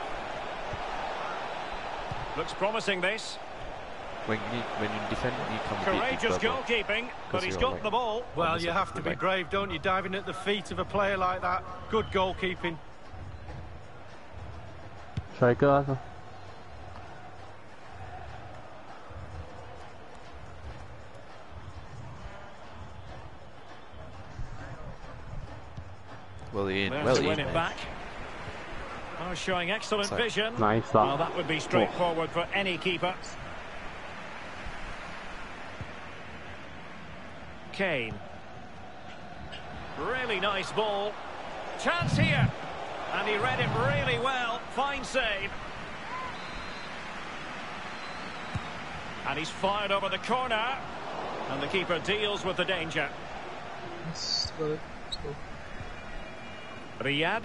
Looks promising, this. When you defend, you can't Courageous goalkeeping, but he's got the ball. Well, you have to be brave, don't you, diving at the feet of a player like that. Good goalkeeping. Striker. Well in, There's well to win in. it back. Oh, showing excellent Sorry. vision. Nice. Well, that would be straightforward for any keeper. Kane. Really nice ball. Chance here. And he read it really well. Fine save. And he's fired over the corner. And the keeper deals with the danger. Let's go. Riyad.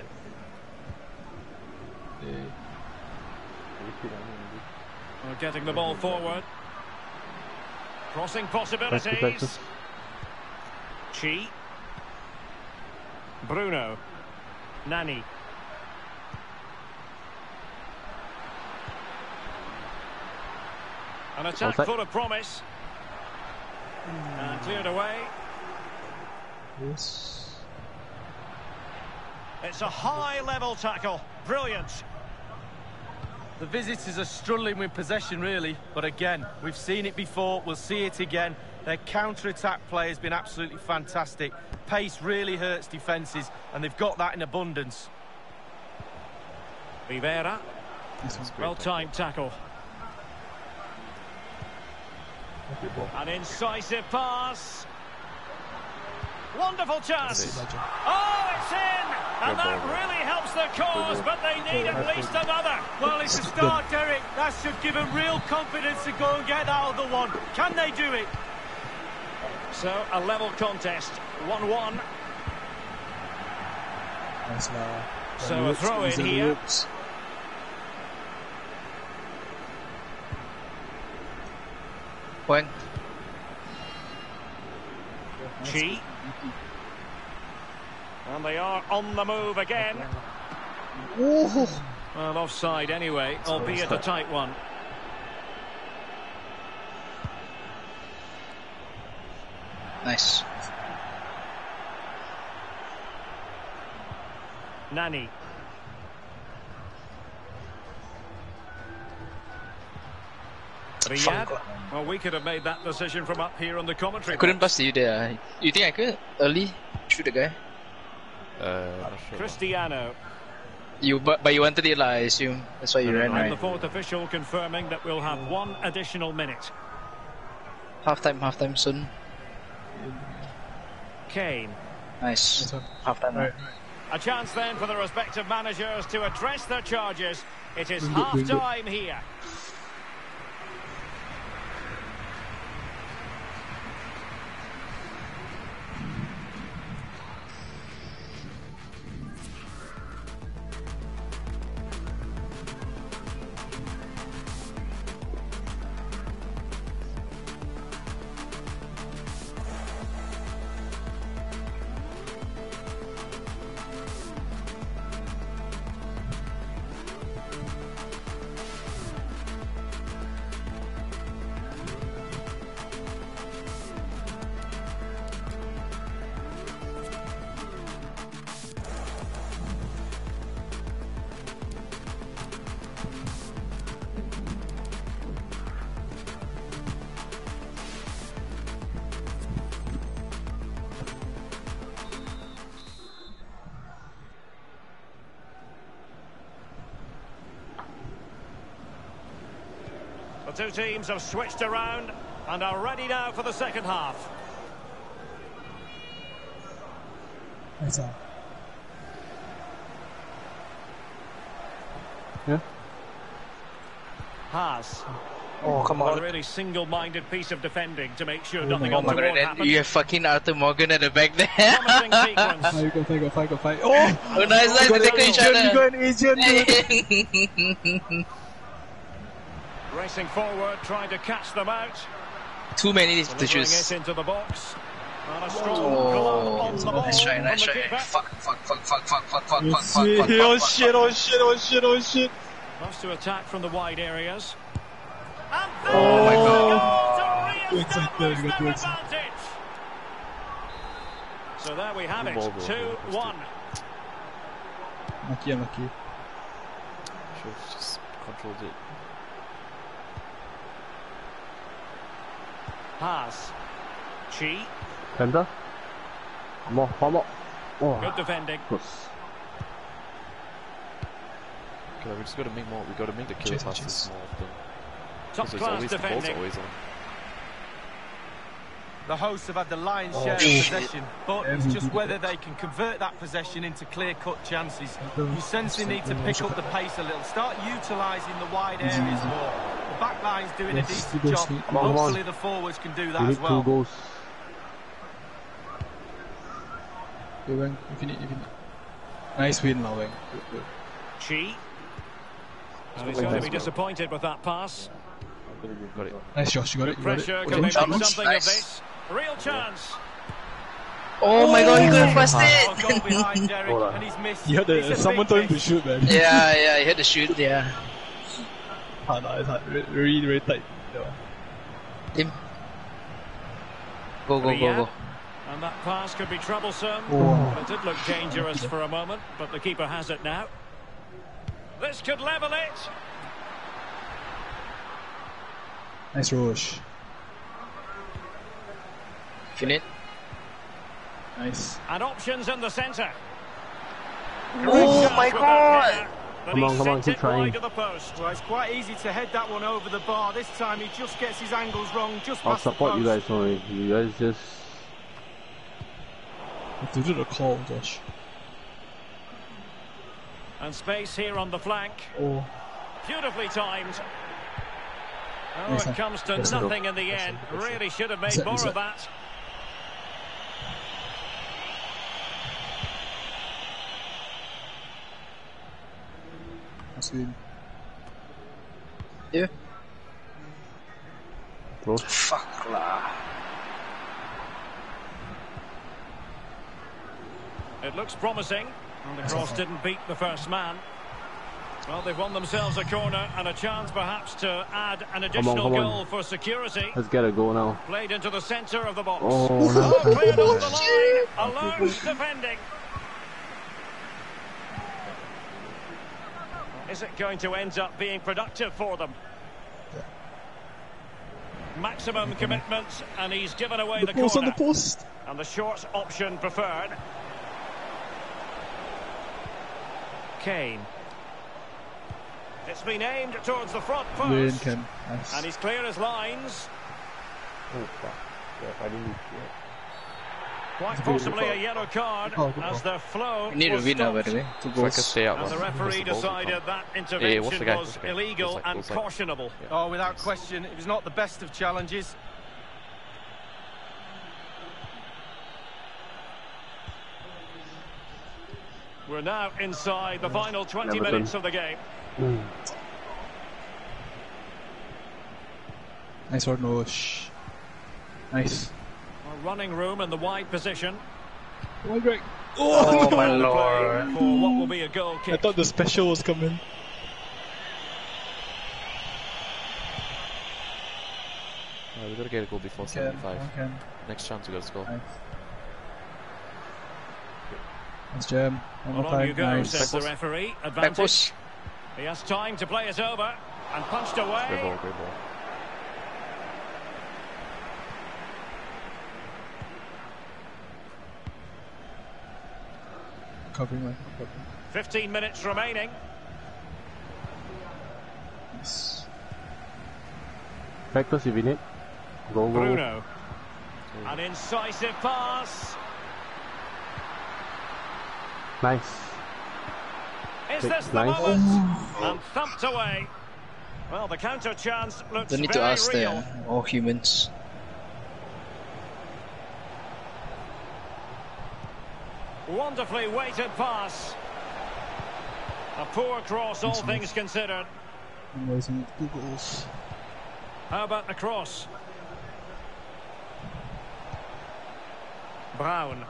We're getting the ball forward. Crossing possibilities. Chi. Bruno. Nani. An attack full of promise. And cleared away. Yes. It's a high-level tackle. Brilliant. The visitors are struggling with possession, really. But again, we've seen it before. We'll see it again. Their counter-attack play has been absolutely fantastic. Pace really hurts defences, and they've got that in abundance. Rivera. Well-timed tackle. An incisive pass. Wonderful chance. Oh, it's in! And that really helps the cause, but they need at least another. Well, it's a start, Derek. That should give them real confidence to go and get that other one. Can they do it? So, a level contest. 1-1. So, a throw in here. When? Chi. And they are on the move again. Ooh. Well, offside anyway, albeit a tight one. Nice. Nani. Riyad. Well, we could have made that decision from up here on the commentary. I couldn't box. pass to you there. You think I could early shoot the guy? Not sure. Cristiano. But you wanted it, I assume. That's why you ran, And right? the fourth official confirming that we'll have one additional minute. Half-time soon. Kane. Nice. Half-time. Right. A chance then for the respective managers to address their charges. It is half-time here. The two teams have switched around and are ready now for the second half. Yeah. Haas. Oh, come A on. really single-minded piece of defending to make sure Oh nothing my God. untoward And happens. you have fucking Arthur Morgan at the back there. Promising sequence. Go fight. Oh! Oh, nice, they tackle each other. You got an Asian, dude. Racing forward, trying to catch them out. Too many to Delivering choose. it into the box. And a strong Oh, glove on the ball nice try, from nice the try. keeper. Fuck. Oh shit. Loves to attack from the wide areas. And Oh my God! Good side, good Advantage. side. So there we have it, Good ball, though. 2-1. Unlucky. Should have just controlled it. Haas. Chi. Penta. One more. Oh. Good defending. Close. Okay, we just gotta make more. We gotta make the kill Chase. passes more often. Top Because it's class always the ball's defending. always on. The hosts have had the lion's share of possession, but it's just whether they can convert that possession into clear-cut chances. You sense they need to pick up the pace a little, start utilising the wide areas more. The back line's doing a decent job. Come on. Hopefully the forwards can do We that need as well. 2 goals. Good, Wang. If you need. Nice win, now, Wang. Good. Chi. And he's going to be disappointed with that pass. Got it. Nice, Josh. You got it. Pressure, Okay, can they make challenge. something Nice. of this? Real chance. Oh my god, he could have pressed Oh, it! goal behind Derek, and he's missed. You had It's a someone big told him to miss. shoot, man. Yeah, he had to shoot, yeah. It's hard. Very tight. Yeah. Tim. Go. And that pass could be troublesome. It did look dangerous for a moment, but the keeper has it now. This could level it. Nice rush. Finish. Nice. And options in the centre. Oh Great my chance with that god! header, but Come he on, sent keep it trying. wide of the post. Well, it's quite easy to head that one over the bar. This time he just gets his angles wrong, just I'll past the support post. you guys, sorry. You guys just... To do the call, Josh. And space here on the flank. Oh. Beautifully timed. Oh, Nice, it comes to yes, nothing in the end. Really should have made more of that. Nice win. Yeah. Close. Fuck lah. It looks promising. And the cross didn't beat the first man. Well, they've won themselves a corner and a chance perhaps to add an additional come on. goal for security. Let's get a goal now. Played into the centre of the box. Oh, Oh, cleared no. off the line. Alone defending. Is it going to end up being productive for them? Maximum commitment, and he's given away the Post on corner. the post. And the short option preferred. Kane. It's been aimed towards the front Win, post. Ken. Nice. And he's clear as lines. Oh, fuck. Yeah, I didn't. Quite possibly a yellow card Oh, good as ball. the flow We need to was win now, by stopped. the way. 2 If I could goals. stay out. And the one, referee because the ball's decided gone. that Hey, what's intervention the guy? was What's the guy? illegal Goal side, and goal side. cautionable. Yeah. Oh, without question, it was not the best of challenges. We're now inside the final 20 Everton. minutes of the game. Nice one, Nosh. Nice. A running room in the wide position. Oh, Greg. Oh my And the play lord. for what will be a goal I kick. thought the special was coming. We gotta get a goal before 75. Next chance we gotta score. Nice. Nice jam. One more Along you time. go, Nice. says the Back post. referee. Back Advantage. push. He has time to play it over. And punched Great away. ball, great ball. Covering, man. Covering. 15 minutes remaining. Nice. Practice if you need. Go. Bruno. An incisive pass. Nice. Is this the Nice. moment? And thumped away. Well, the counter chance looks Don't need very to ask real. there. All humans. Wonderfully weighted pass. A poor cross, all things considered. How about the cross? Brown.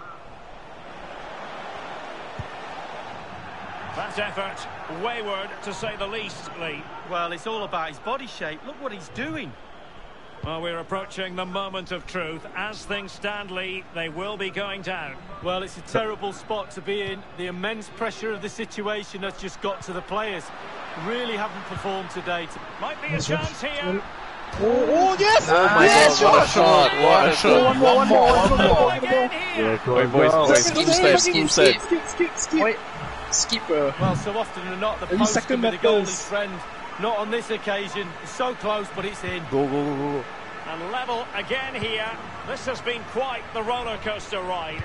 That effort, wayward to say the least, Lee. Well, it's all about his body shape. Look what he's doing. Well, we're approaching the moment of truth. As things stand, Lee, they will be going down. Well, it's a terrible spot to be in. The immense pressure of the situation has just got to the players. Really haven't performed today. Might be a chance here. Oh yes! Oh my Yes, god, what a shot! What a shot! One more. Again here. Yeah, Wait, boys, skip set. Wait, skip, bro. Well, so often than not, the Every post second can be the goalie's matters. friend. Not on this occasion. It's so close, but it's in. Go. And level again here. This has been quite the roller coaster ride.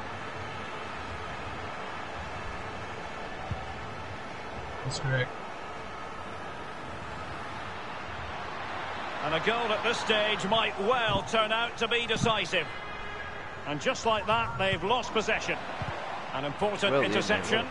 That's correct. And a goal at this stage might well turn out to be decisive. And just like that, they've lost possession. An important interception.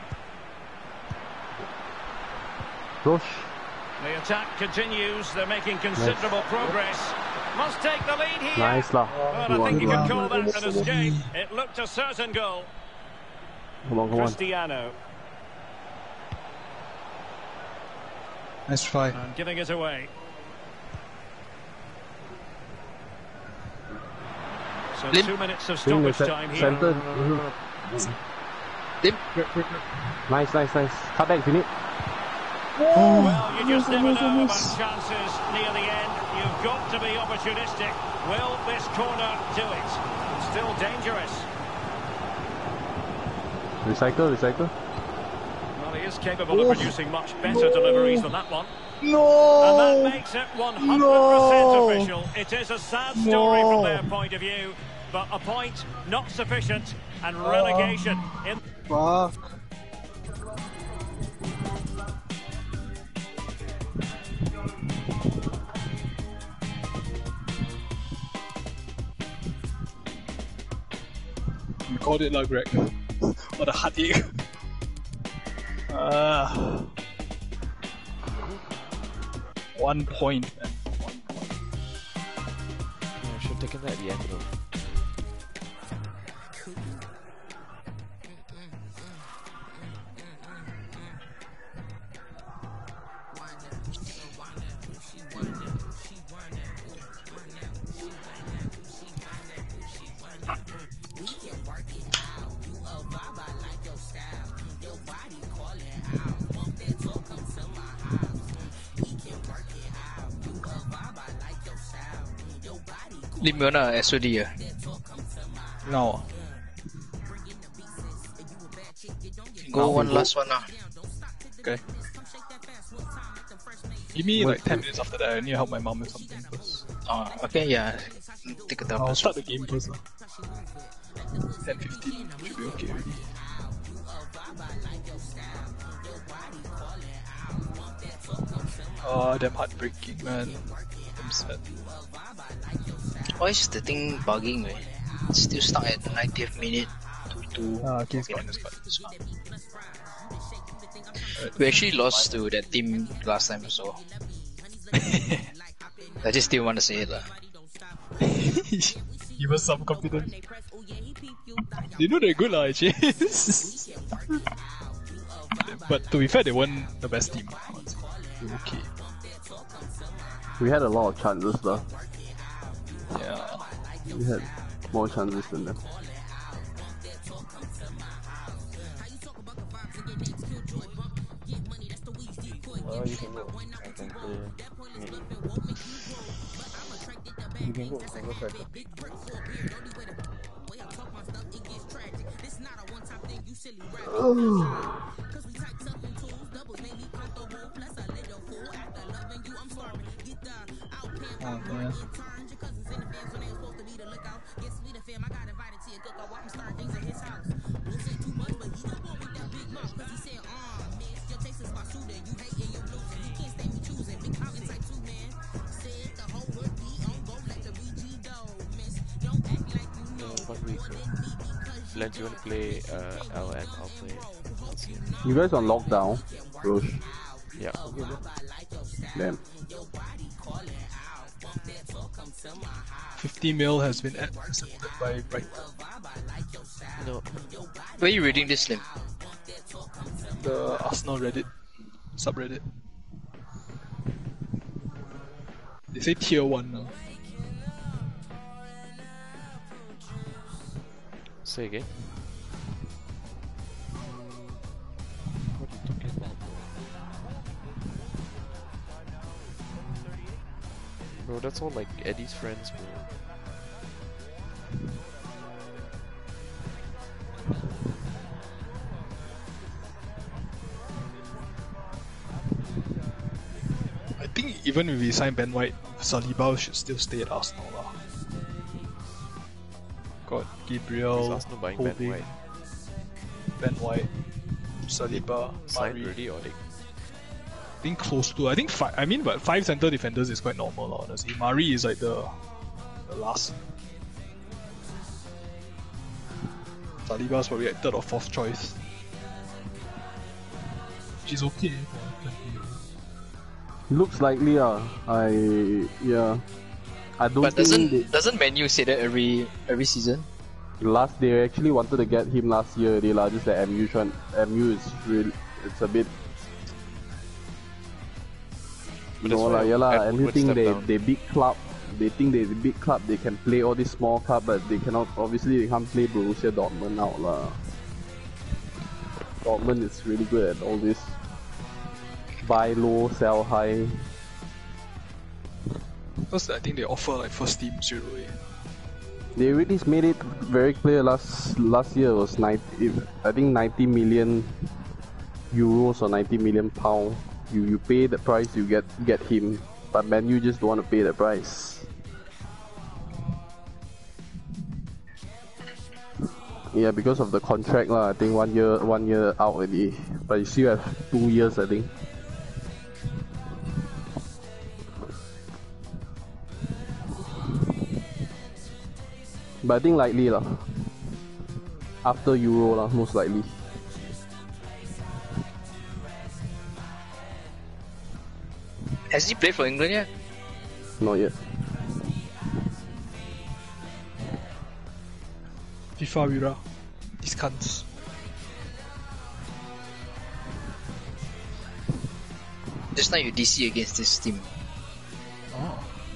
Roche. The attack continues. They're making considerable progress. Must take the lead here. Nice lah. Well, I think you can call that an escape. It looked a certain goal. Come on. Cristiano. Nice try. And giving it away. So Lim. 2 minutes of In the stoppage time here. center. Lim. Nice. Cut back, finish. Well, you just never know about chances near the end. You've got to be opportunistic. Will this corner do it? Still dangerous. Recycle. Well, he is capable of producing much better deliveries than that one. No! And that makes it 100% official. It is a sad story from their point of view, but a point not sufficient, and relegation in... Fuck. Record it like Greg. What a heartache. 1 point, man. 1 point. I should have taken that at the end though. Lim you wanna SOD No. Go one last one now. Okay. Give me like 10 minutes after that. I need to help my mom with something first. Okay, yeah. Take a time. I'll start the game first. 10-15 should be okay already. Oh, damn heartbreaking, man. I'm sad. Why is the thing bugging, man? It's still stuck at the 90th minute. 2-2. Okay, it's gone. We actually lost to that team last time, so I just still want to say it lah. Give us some confidence. They know they're good lah, actually. But to be fair, they weren't the best team. Okay. We had a lot of chances though. Yeah. We had more chances than them. Well, you can go. I can play. You can go striker. Oh man. Lens, you want to play LM? I'll play LCM. You guys on lockdown, Roche? Yeah. Damn. 50 mil has been accepted by Brighton. No. Where are you reading this, Slim? The Arsenal Reddit subreddit. They say tier 1 now. Say again. What are you talking about, bro? Bro, that's all like Eddie's friends, bro. I think even if we sign Ben White, Saliba should still stay at Arsenal lah. Got Is Gabriel, Arsenal buying Holding, Ben White? Ben White, Saliba, Signed Mari. already, or they? I think close to. I think but 5 center defenders is quite normal lah, honestly. Mari is like the last. Saliba's probably like 3rd or 4th choice. Which is okay for 20 euros. Looks likely, yeah. I don't But think doesn't Manu say that every season? they actually wanted to get him last year. They just that MU is really, it's a bit. But No that's why lah, Ed MU Woodward think stepped down. they big club. They think they're a big club. They can play all these small club, but they cannot. Obviously, they can't play Borussia Dortmund out lah. Dortmund is really good at all this. Buy low, sell high. Because I think they offer like first team straight away. They really made it very clear last year was 90 million euros or 90 million pound. You pay the price, you get him. But Man U just don't want to pay the price. Yeah, because of the contract lah. I think 1 year out already. But you still have 2 years, I think. But I think likely lah. After Euro lah, most likely. Has he played for England yet? Not yet. FIFA Wira. These cunts. Just now you DC against this team. Oh.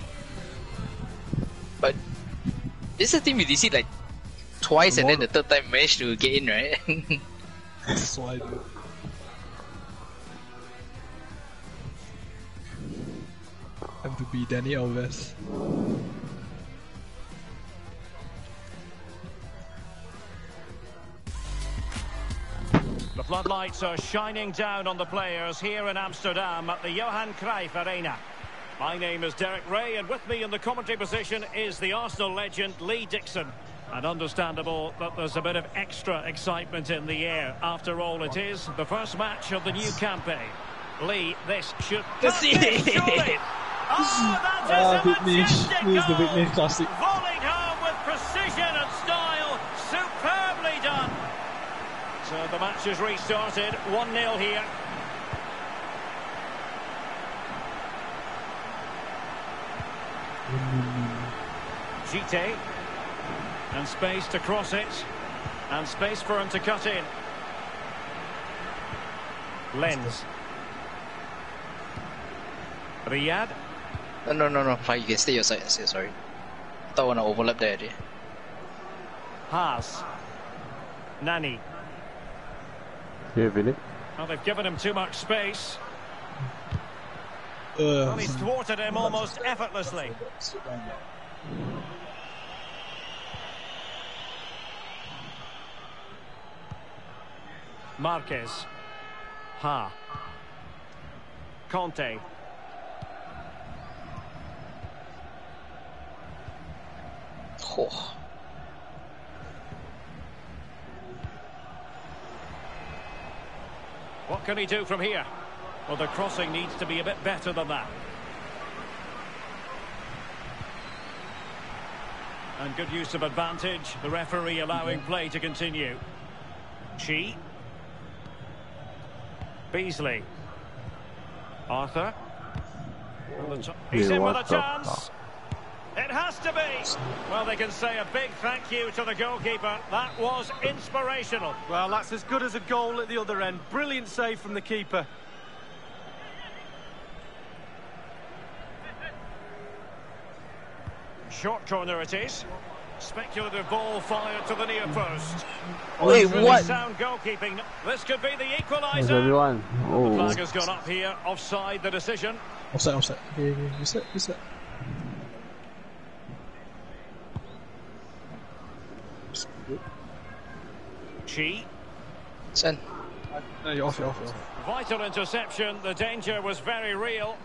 But this is a team you DC like twice and then the third time managed to get in, right? That's why I do. Have to be Danny Alves. The floodlights are shining down on the players here in Amsterdam at the Johan Cruyff Arena. My name is Derek Ray, and with me in the commentary position is the Arsenal legend Lee Dixon. And understandable that there's a bit of extra excitement in the air. After all, it is the first match of the new campaign. Lee, this should... surely. Oh, that is a majestic This is the goal. Big Name Classic. Volleyed home with precision and style. Superbly done. So the match is restarted. 1-0 here. Gite. And space to cross it. And space for him to cut in. Lens. Riyad. No. Fine, you can stay your side. Sorry. Thought I want to overlap there. Haas. Nani. Yeah, Vinny. Well, they've given him too much space. Well, he's thwarted him almost effortlessly. Marquez. Ha. Conte. Oh. What can he do from here? Well, the crossing needs to be a bit better than that. And good use of advantage. The referee allowing play to continue. Chi. Beasley. Arthur. He's in with a chance. It has to be. Well, they can say a big thank you to the goalkeeper. That was inspirational. Well, that's as good as a goal at the other end. Brilliant save from the keeper. Short corner it is. Speculative ball fired to the near post. Wait, Really what? sound goalkeeping. This could be the How's equaliser. everyone? The Oh. flag has gone up here. Offside the decision. Offside, offside. Okay, reset. Chi. Send. No, you're off. Vital interception. The danger was very real.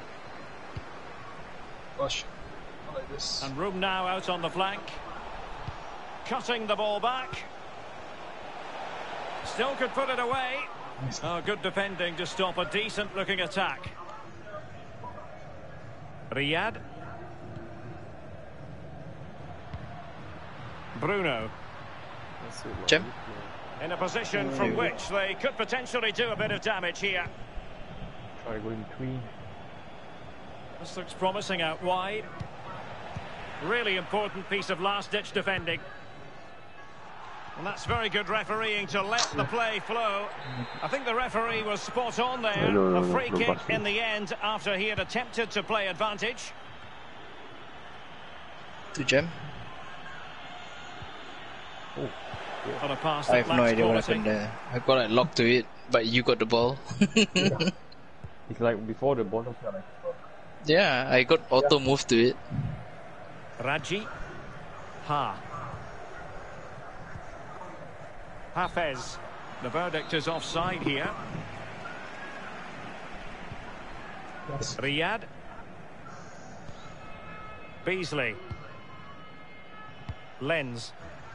Gosh. Not like this. And room now out on the flank. Cutting the ball back. Still could put it away. Nice. Oh, good defending to stop a decent looking attack. Riyad. Bruno. Jim? In a position from which they could potentially do a bit of damage here. Try to go in between. This looks promising out wide. Really important piece of last-ditch defending. And that's very good refereeing to let the play flow. I think the referee was spot on there. A free kick in the end after he had attempted to play advantage. To Gem. On a pass I that have no lacks idea what quality. happened there. I got like locked to it, but you got the ball. It's like before the ball was like. Yeah, I got auto move to it. Raji. Hafez. The verdict is offside here. Yes. Riyad. Beasley. Lenz.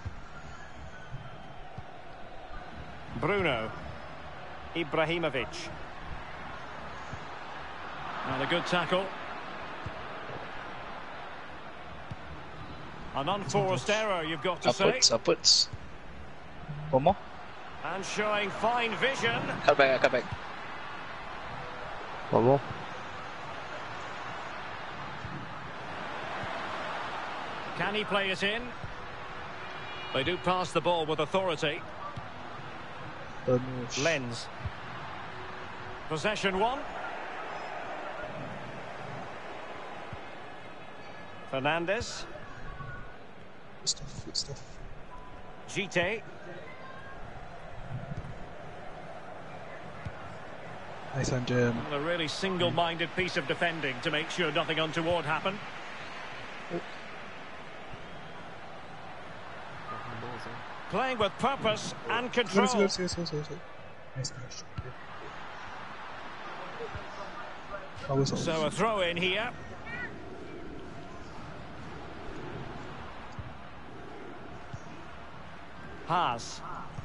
Bruno. Ibrahimovic. And a good tackle. An unforced error, you've got to Upwards. One more. say. And showing fine vision. Cut back. One more. Can he play it in? They do pass the ball with authority. Lenz. Possession one. Fernandes. Good stuff. Gite. Nice one, Jim. A really single-minded piece of defending to make sure nothing untoward happened. Playing with purpose and control. Nice. So a throw in here. Haas.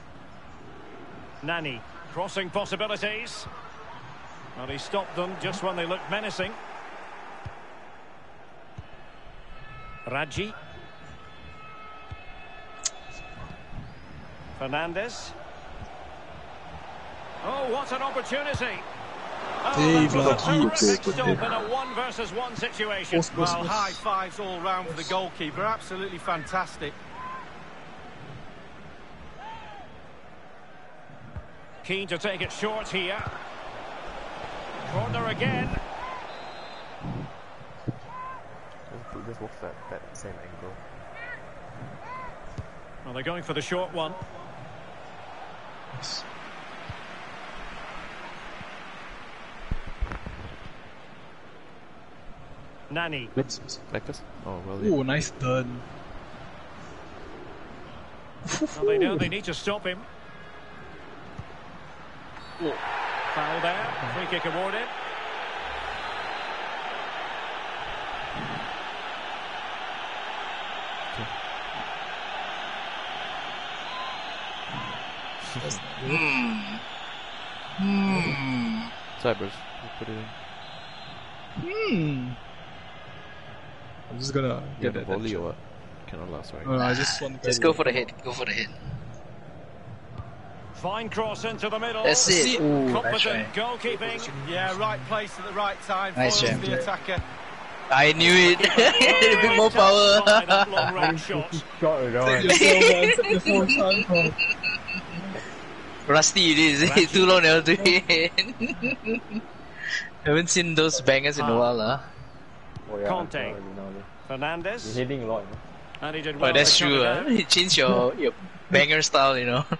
Nani. Crossing possibilities. Well, he stopped them just when they looked menacing. Raji. Fernandes. Oh, what an opportunity. Oh, that was a terrific stop in a 1-versus-1 situation. Well, high fives all round for the goalkeeper. Absolutely fantastic. Keen to take it short here. Corner again. Just watch that same angle. Well, they're going for the short one. Nice. Nani. Like this? Oh, well. Oh, nice done. Well, they know they need to stop him. Foul there. Free kick awarded. Cybers, we'll put it in. I'm just gonna Get get a that. volley or what? Cannot allow, sorry. I just want to Just go for the hit. Go for the hit. Fine cross into the middle. That's it. Ooh, nice Competent try. goalkeeping. Yeah, right place at the right time. Nice Foils jam. the attacker. I knew it. A bit more power. By that long range shot. Shot it on. Rusty it is. Too long never do it. Haven't seen those bangers in a while, huh? Oh, yeah, Conte. not really now, though. Fernandes. He's heading a lot, you know. And he did well. Oh, that's to cut true. it Huh? down. You change your banger style, you know.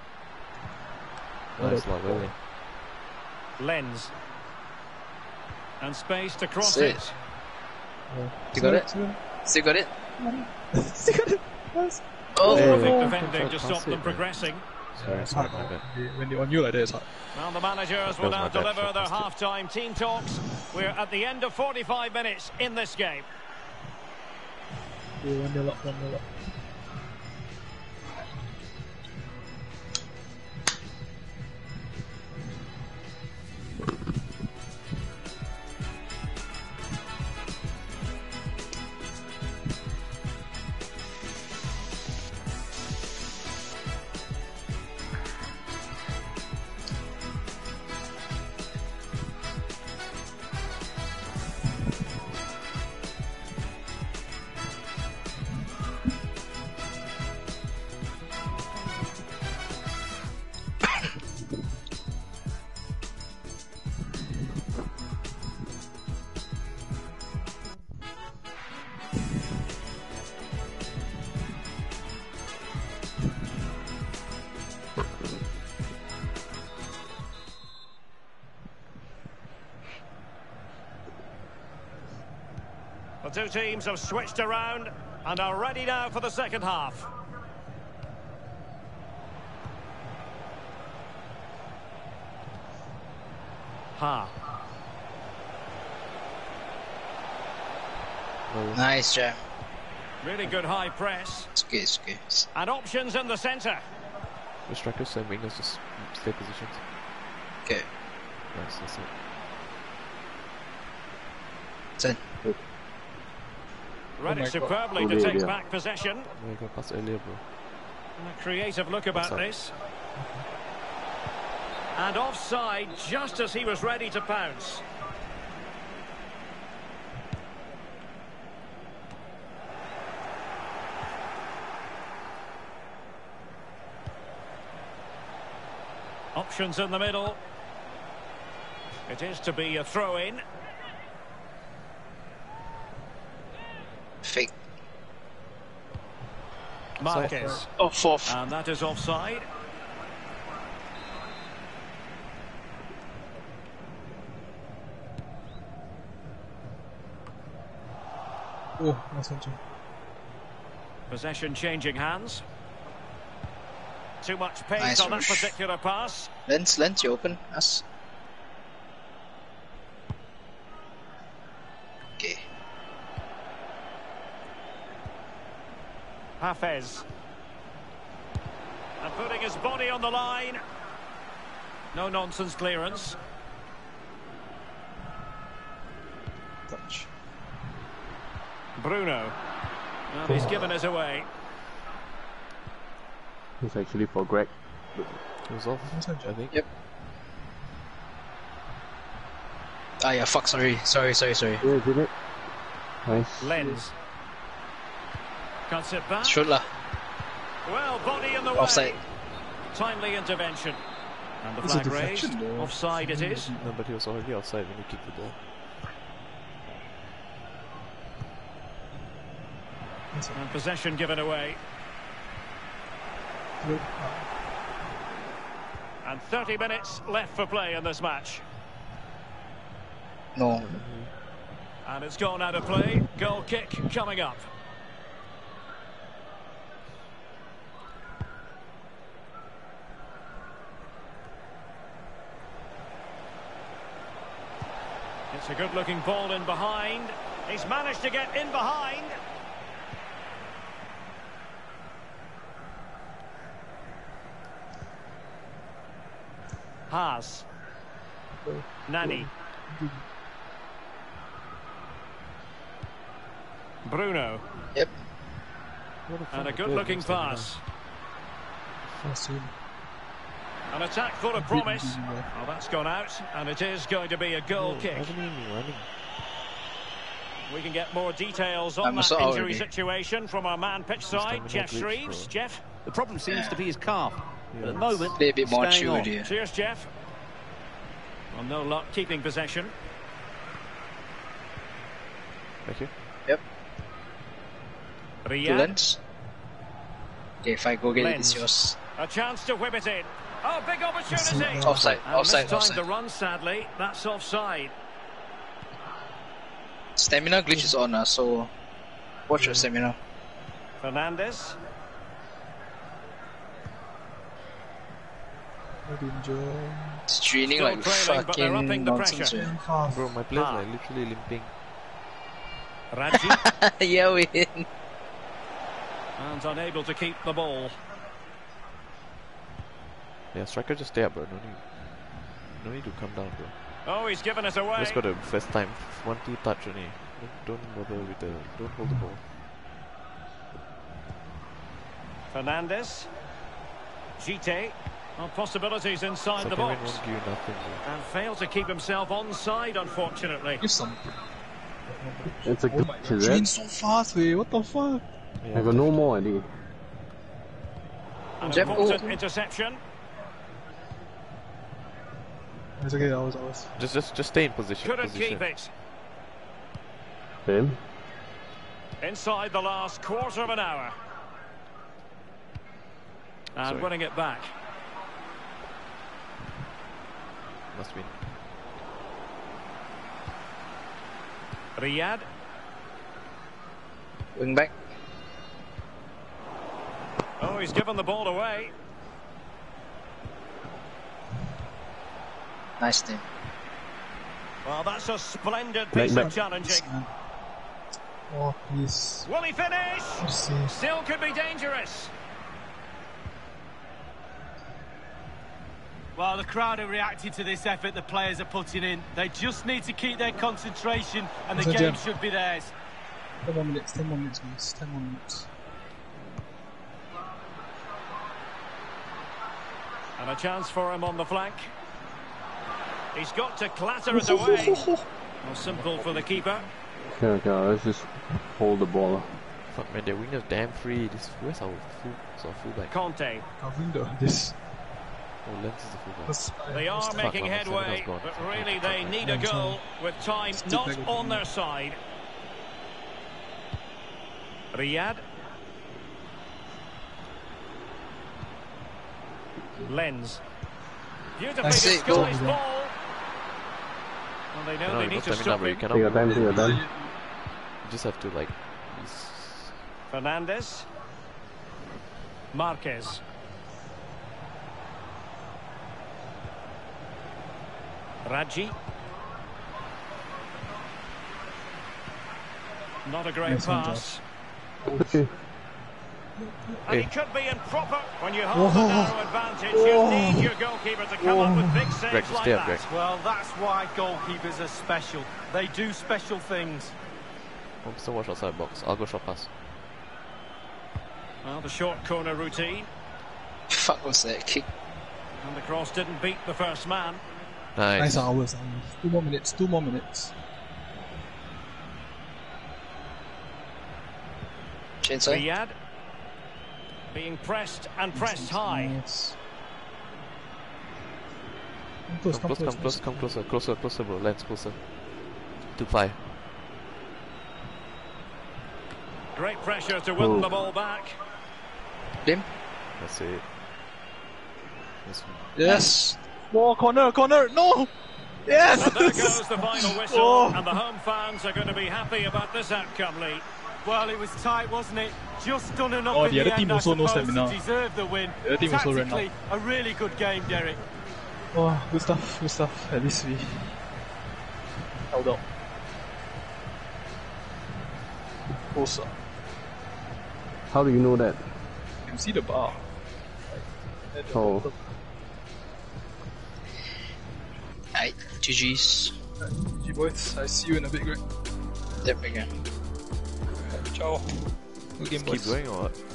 Nice lot, really. Lens. And space to cross That's it. it. You got it? Still got it? Oh, Perfect defending to stop them progressing. Sorry, my bad. when they're on you like that, it's hard. Well, the managers will That was now my bad deliver shot, their missed it. half-time team talks. We're at the end of 45 minutes in this game. 1-0 up, 1-0 up. The two teams have switched around and are ready now for the second half. nice jam. Really good high press. It's okay, it's okay. And options in the centre. The strikers and wingers just stay positions. Okay. Nice, that's it. It's in. Ready my God. superbly to Good take idea. back possession. Oh, you got past earlier, bro. And a creative look about Offside. this. And offside just as he was ready to pounce. Options in the middle. It is to be a throw-in. Fake. Marquez. Oh, fourth. And that is offside. Oh, nice one, Jim. Possession changing hands. Too much pace Nice on that rush. particular pass. Lens, you open us. Okay. Hafez. And putting his body on the line. No nonsense clearance. Touch. Bruno. And he's given us away. It's actually for Greg. It was off, I think. Yep. Ah, yeah, fuck, sorry. Sorry. Yeah, did it? Nice. Lens. Cuts it back. Shoot lah. Well, body in the way. Offside. Timely intervention. And the It's a flag raised. deflection, though. Offside it is. No, but he was already outside when he kicked the ball. And possession given away. And 30 minutes left for play in this match. No. And it's gone out of play. Goal kick coming up. It's a good-looking ball in behind. He's managed to get in behind. Haas. Nani. Bruno. Yep. And a good-looking pass. An attack full of promise. Well, that's gone out, and it is going to be a goal kick. We can get more details on that injury situation from our man pitch side, Jeff Shreves. Jeff? The problem seems to be his calf. At the moment, Be a bit more staying on. chilled here. Cheers, Jeff. Well, no luck keeping possession. Thank you. Yep. Riyad. Lens. Okay, if I go get it, Lens. it's yours. A chance to whip it in. Oh, big opportunity. Offside, And offside, mistimed offside. the run, sadly. That's offside. Stamina glitch is on, so watch your stamina. Fernandes. It's draining Still like trailing, but they're upping fucking the nonsense. pressure. Bro, my players are literally limping. Radji. Yeah, we win. And unable to keep the ball. Yeah, striker just stay up, bro. No need to come down, bro. Oh, he's given it away. Just got a first time 1-2 touch only. Don't bother with the. Don't hold the ball. Fernandes. Gite. Well, possibilities inside the Second win box. won't give you nothing, bro. And failed to keep himself onside, unfortunately. Give some. It's a glitch, is Train it? so fast, wait. What the fuck? I got no more, Eddie. An Jeff, important interception. It's okay, I was. Just stay in position. Couldn't keep it. Then? Inside the last quarter of an hour. And Sorry. winning it back. Must win. Riyad. Wing back. Oh, he's given the ball away. Nice team. Well, that's a splendid Back, piece back. of challenging. Oh, please. Will he finish? Let's see. Still could be dangerous. Well, the crowd have reacted to this effort the players are putting in. They just need to keep their concentration and the That's a game gem. should be theirs. 10 more minutes, 10 more minutes, guys. 10 more minutes. And a chance for him on the flank. He's got to clatter it away. Well, simple for the keeper. Okay, let's just hold the ball. Fuck man, their winger's damn free. Where's our fullback? Conte. Covering this. Oh, Lens is the fullback. That's, They are Fuck, making man, headway, Senegal's gone. but really they need a goal with time Still not back on with their side. Riyad. Lens. Beautifully That's it, goal. disguised ball. Well, they know No, they you need got to stamina, stop bro. You him. cannot. Take your time, take your time. You just have to like. Fernandes. Marquez. Radji. Not a great Nice one, pass. Okay. And he could be in proper. When you hold the narrow advantage, you need your goalkeeper to come up with big saves Greg, just like stay up, that. Greg. Well, that's why goalkeepers are special. They do special things. Oh, still watch outside box. I'll go short pass. Well, the short corner routine. Fuck was that kick? And the cross didn't beat the first man. Nice. nice hours. 2 more minutes, 2 more minutes. Chainsaw. Riyad. Being pressed and pressed high. Nice. Come close, Come closer, bro. Lens closer. 2-5. Great pressure to win the ball back. Dim. That's it. That's Yes. Oh, corner, no! Yes! And there goes the final whistle, and the home fans are going to be happy about this outcome, Lee. Well, it was tight, wasn't it? Just done enough Oh, in the other the team end, I also no suppose, stamina. to deserve the win. The other team also ran Tactically, a really good game, Derek. Oh, good stuff. At least we held out. Closer. How do you know that? You can see the bar. Oh. Alright, GG's. GG boys, I see you in a bit, Greg. Yep, again. Ciao. Good game, Keep boys. going or what?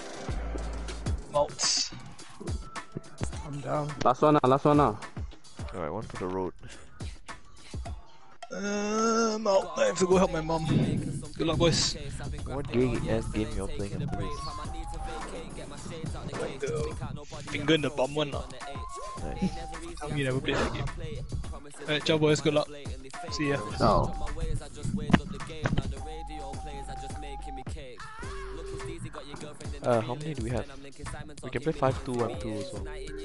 Malts. I'm down. Last one now. Alright, one for the road. Malt. I have to go help my mom. Good luck, boys. What game you all playing after this? Like the finger in the bum one. Nice. Tell me you never played that game. Alright, ciao, boys. Good luck. See ya. Oh. How many do we have? We can play 5-2-1-2 also.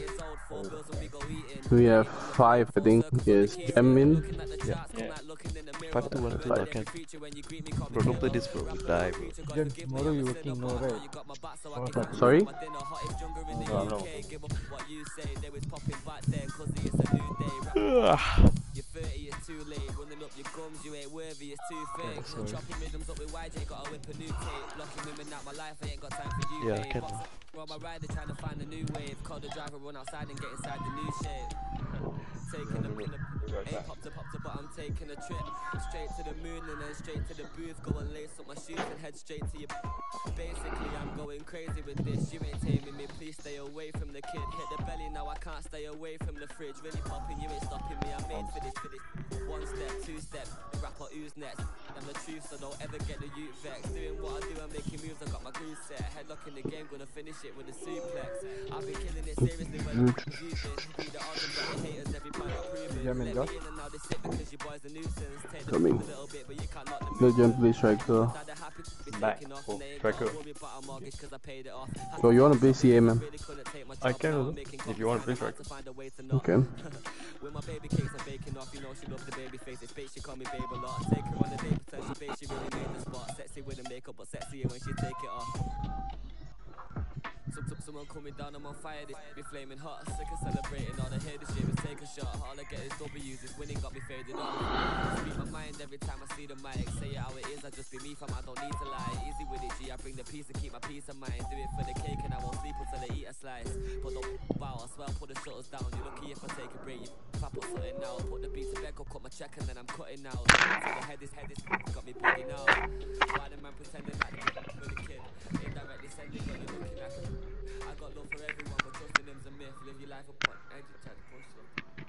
We have 5, I think. Is Jamin? Yeah. 5-2-1-2 I can. Bro, don't play this, bro. We'll die, bro. Jen, tomorrow you working, no right? Sorry? No, I'm not. Yeah, I can. Taking but I'm taking a trip straight to the moon and then straight to the booth. Go and lace up my shoes and head straight to your. Basically, I'm going crazy with this. You ain't taming me, please stay away from the kid. Hit the belly now, I can't stay away from the fridge. Really popping, you ain't stopping me. I'm made for this. One step, two step, rapper who's next. I'm the truth, so don't ever get the youth vex. Doing what I do, I'm making moves. I got my groove set. Headlock in the game, gonna finish it with a suplex. I've been killing it seriously when I'm using. Be the odds and the haters every time I prove it. Jamin, Josh? Coming. Good jump, please, striker. Back. Oh, striker. So you wanna play CA, man? I can also, if you want to play striker. Okay. With my baby cakes and baking off, you know she loves the baby face. It's fake, she call me babe a lot. Take her on the day, pretend she fake, she really made the spot. Sexy with the makeup, but sexier when she take it off. Someone call me down, I'm on fire, this be flaming hot. Sick of celebrating, all I hear this year is take a shot. All I get is W's, this winning got me faded off. Speak my mind every time I see the mic. Say it how it is, I just be me fam, I don't need to lie. Easy with it, G, I bring the peace to keep my peace of mind. Do it for the cake and I won't sleep until I eat a slice. But don't bow, I swear I'll put the shutters down. You're lucky if I take a break. If I put something now, put the beat to bed, go cut my check and then I'm cutting now. So the head is got me biggie now. Why the man pretending like for the kid? Indirectly sending, but you're looking like I got love for everyone, but trusting them's a myth. Live your life upon edge of try to push them.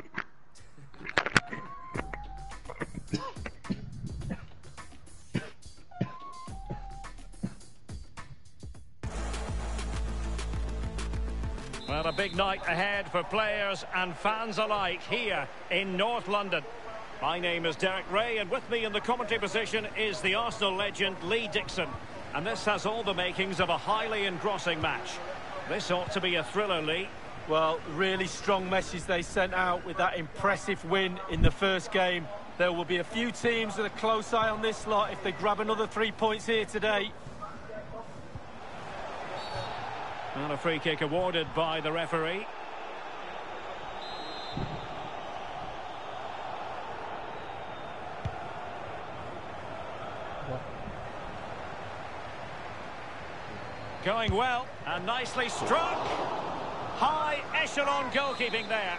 Well, a big night ahead for players and fans alike here in North London. My name is Derek Ray, and with me in the commentary position is the Arsenal legend Lee Dixon. And this has all the makings of a highly engrossing match. This ought to be a thriller, Lee. Well, really strong message they sent out with that impressive win in the first game. There will be a few teams with a close eye on this lot if they grab another 3 points here today. And a free kick awarded by the referee. Going well and nicely struck. High echelon goalkeeping there.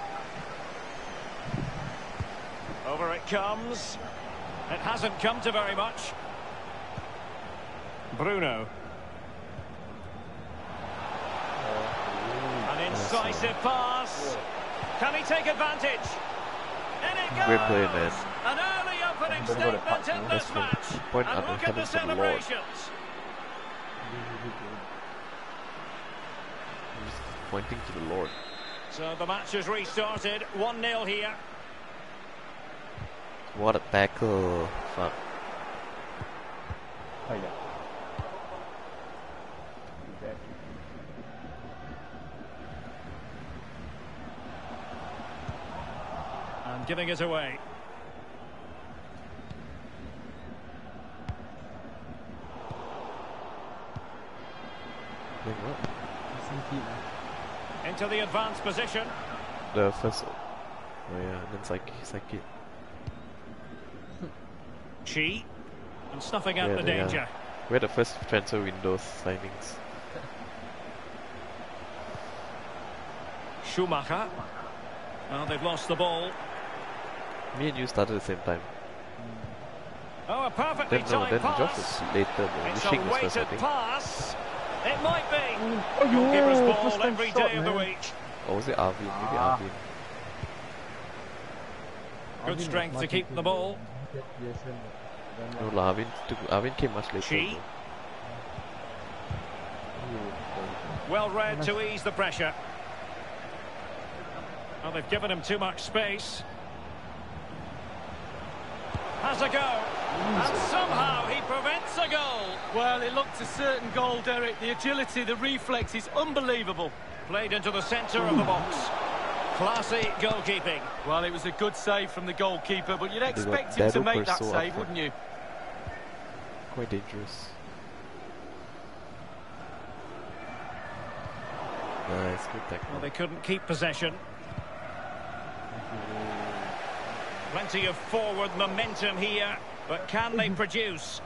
Over it comes. It hasn't come to very much. Bruno. An incisive pass. Can he take advantage? In it goes. Great play, man. An early opening statement in this match. Point And look at the celebrations. Pointing to the Lord. So the match has restarted. 1-0 here. What a tackle. Fuck. Oh, yeah. And giving it away. Doing what? Into the advanced position. The first. Oh yeah, and then it's like it. Chi. And snuffing out the they are. danger. We're the first transfer windows signings. Schumacher. Well, they've lost the ball. Me and you started at the same time. Oh, a perfectly Then timed Josh pass. was later, though. It's Wishing a was first, I weighted think. pass. It might be. Oh, Goalkeeper's yo, ball first time every shot, day of the man. week. Or was it Arvin? Maybe Ah. Arvin. Good strength to keep the ball. No, Arvin came much later. Chi. though. Well read to ease the pressure. Well, they've given him too much space. Has a go. And somehow he prevents a goal. Well, it looked a certain goal, Derek. The agility, the reflex is unbelievable. Played into the centre of the box. Classy goalkeeping. Well, it was a good save from the goalkeeper, but you'd got expect him to Dado make that Perso up save, front. wouldn't you? Quite dangerous. Nice, good Well, tackle. they couldn't keep possession. Plenty of forward momentum here, but can they produce?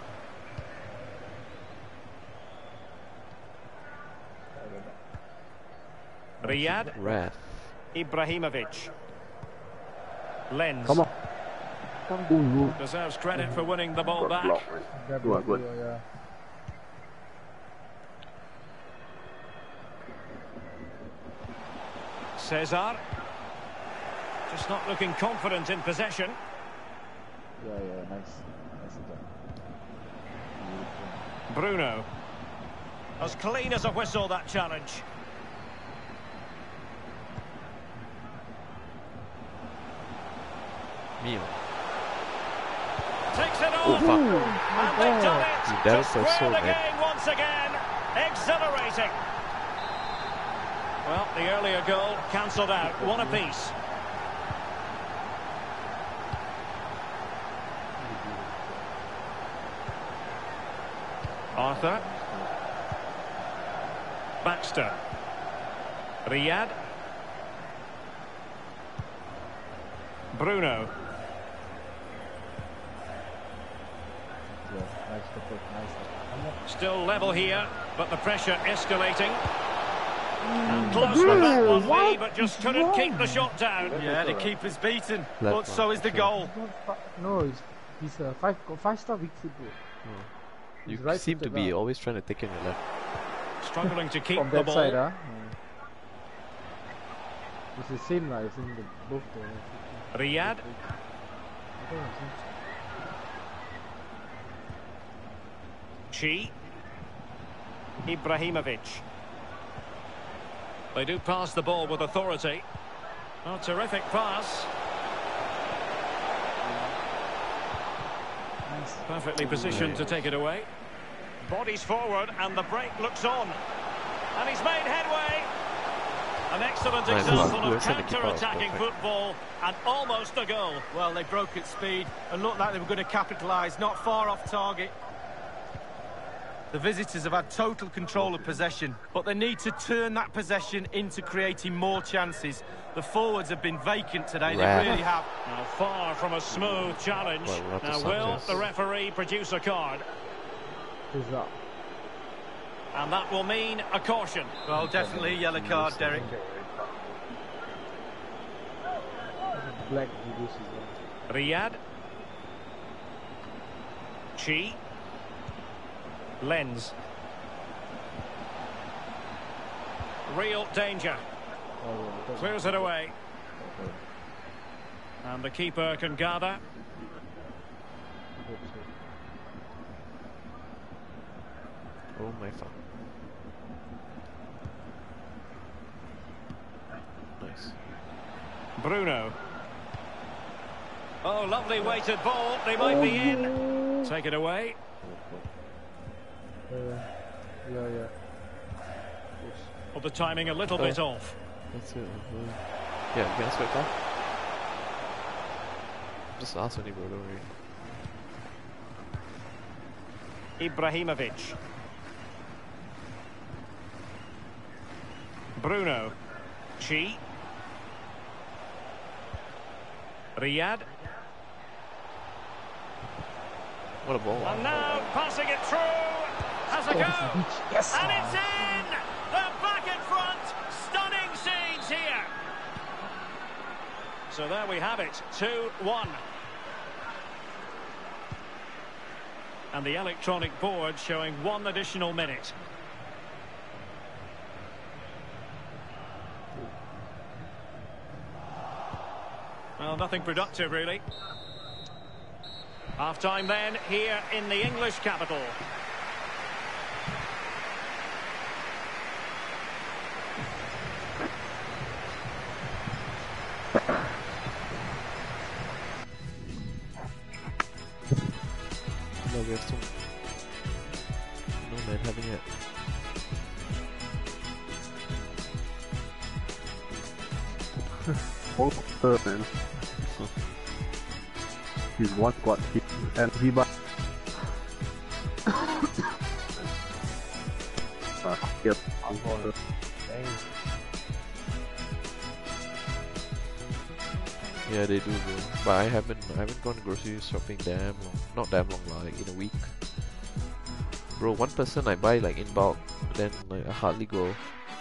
Riyad, Wrath. Ibrahimovic. Lens Come on. deserves credit for winning the ball back. Good. Cesar. Just not looking confident in possession. Yeah, nice. Nice job. Bruno. As clean as a whistle, that challenge. Mio. Takes it Oh, on. fuck. And they've done it. Dude, To that was square so the bad. game once again. Exhilarating. Well, the earlier goal cancelled out. One apiece. Arthur. Baxter. Riyad. Bruno. Yeah, nice to put, nice. Still level here, but the pressure escalating. And close with that one, Lee, but just couldn't keep the shot down. Yeah, the keeper's beaten, Left but so one, is the sure. goal. No, he's a five-star weak foot, bro. You He's right seem to footed be now. always trying to take in your left. Struggling to keep From the that ball. side, It's the same, like, it's in the, both the... Riyad. Chi. Ibrahimovic. They do pass the ball with authority. Oh, terrific pass. Perfectly positioned to take it away. Bodies forward and the break looks on. And he's made headway. An excellent Nice example one. of Whoever sent the keeper was counter-attacking perfect. football and almost a goal. Well, they broke at speed and looked like they were going to capitalise, not far off target. The visitors have had total control of possession, but they need to turn that possession into creating more chances. The forwards have been vacant today, they Rare. really have. Now, far from a smooth challenge. Well, we'll have to Now, stop will this. the referee produce a card? He's up. And that will mean a caution. Well, definitely a yellow card, Derek. Black reduces it. Riyad. Chi. Lens. Real danger. Clears it away. And the keeper can gather. Oh my fuck. Nice. Bruno. Oh, lovely weighted ball. They might be in. Take it away. Yeah. Well, the timing a little bit off. That's it. Yeah, you can ask that. Just ask any bro, don't worry. Ibrahimovic. Bruno. Chi. Riyad. What a ball. And now passing it through. Has a go. Yes. And it's in. They're back in front. Stunning scenes here. So there we have it. 2-1. And the electronic board showing 1 additional minute. Well, nothing productive, really. Half-time then, here in the English capital. No, we have some... No man, having it. Both man. He's one squad hit and he but yep. Yeah, they do, bro. But I haven't gone grocery shopping damn long. Not damn long, like in a week. Bro, one person I buy like in bulk, then like I hardly go.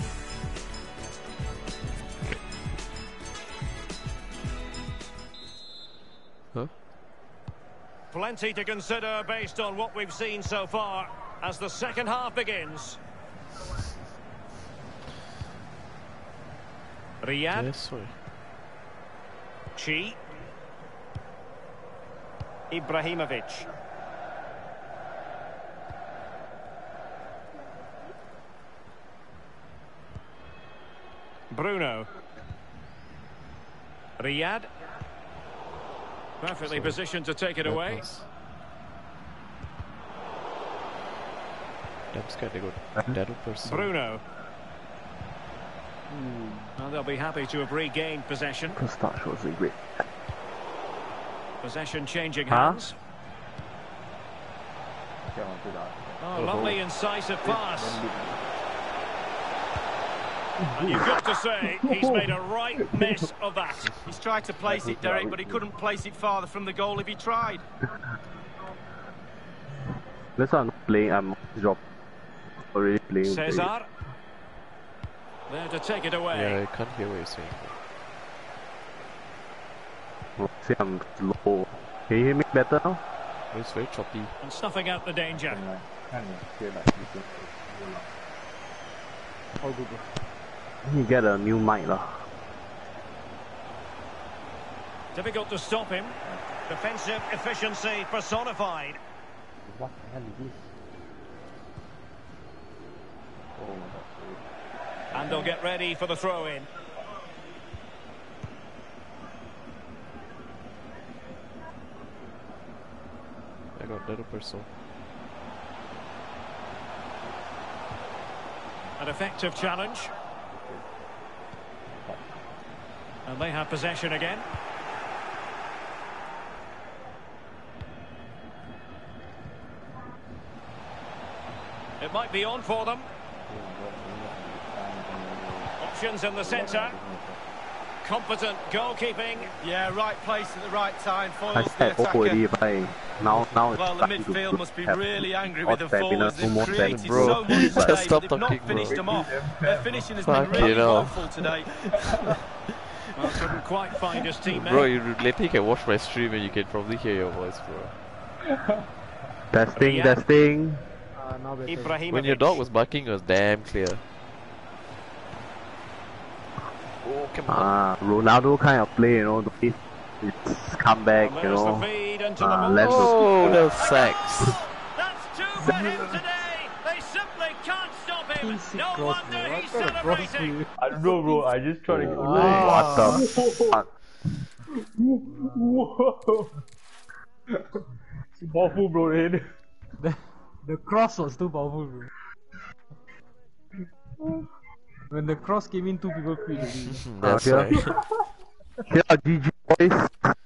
Huh? Plenty to consider based on what we've seen so far as the second half begins. Riyad. Yes, sorry. Chi. Ibrahimovic. Bruno. Riyad. Perfectly positioned to take it away. Pass. Damn scared they go Daryl person. Bruno. And they'll be happy to have regained possession. Pistache was a great. Possession changing hands. Oh, lovely incisive pass. And you've got to say, he's made a right mess of that. He's tried to place it, Derek, but he couldn't place it farther from the goal if he tried. Let's not playing. I'm job already playing. Cesar. There to take it away. Yeah, I can't hear what you're saying. See, I'm low. Can you hear me better now? It's very choppy. And snuffing out the danger. You get a new mic lah. Difficult to stop him. Defensive efficiency personified. What the hell is this? And they'll get ready for the throw-in. I got Daryl person. An effective challenge. And they have possession again. It might be on for them. Options in the centre. Competent goalkeeping. Yeah, right place at the right time. I Foils the said already, attacker. now Well, it's the starting midfield to must be have really angry more with the stamina, forwards. no They've more created stamina. Bro, so much just today, stop but they've talking, not finished bro. them off. Their finishing has been Fucking really hell. woeful today. Well, couldn't quite find his teammate. Bro, you later you can watch my stream and you can probably hear your voice, bro. Testing, Yeah. testing. Ibrahimovic. When your dog was barking, it was damn clear. Oh, come on. Ronaldo kind of play, you know, it's comeback, And you there's know. the feed into the Let's Oh, the sacks. That's two for him today. They simply can't stop him. No wonder he's celebrating. I don't know, bro. I just try to get what the fuck? Whoa! It's powerful, bro. Head. The cross was too powerful, bro. When the cross came in, two people quit already. That's yeah. right. Yeah, GG boys.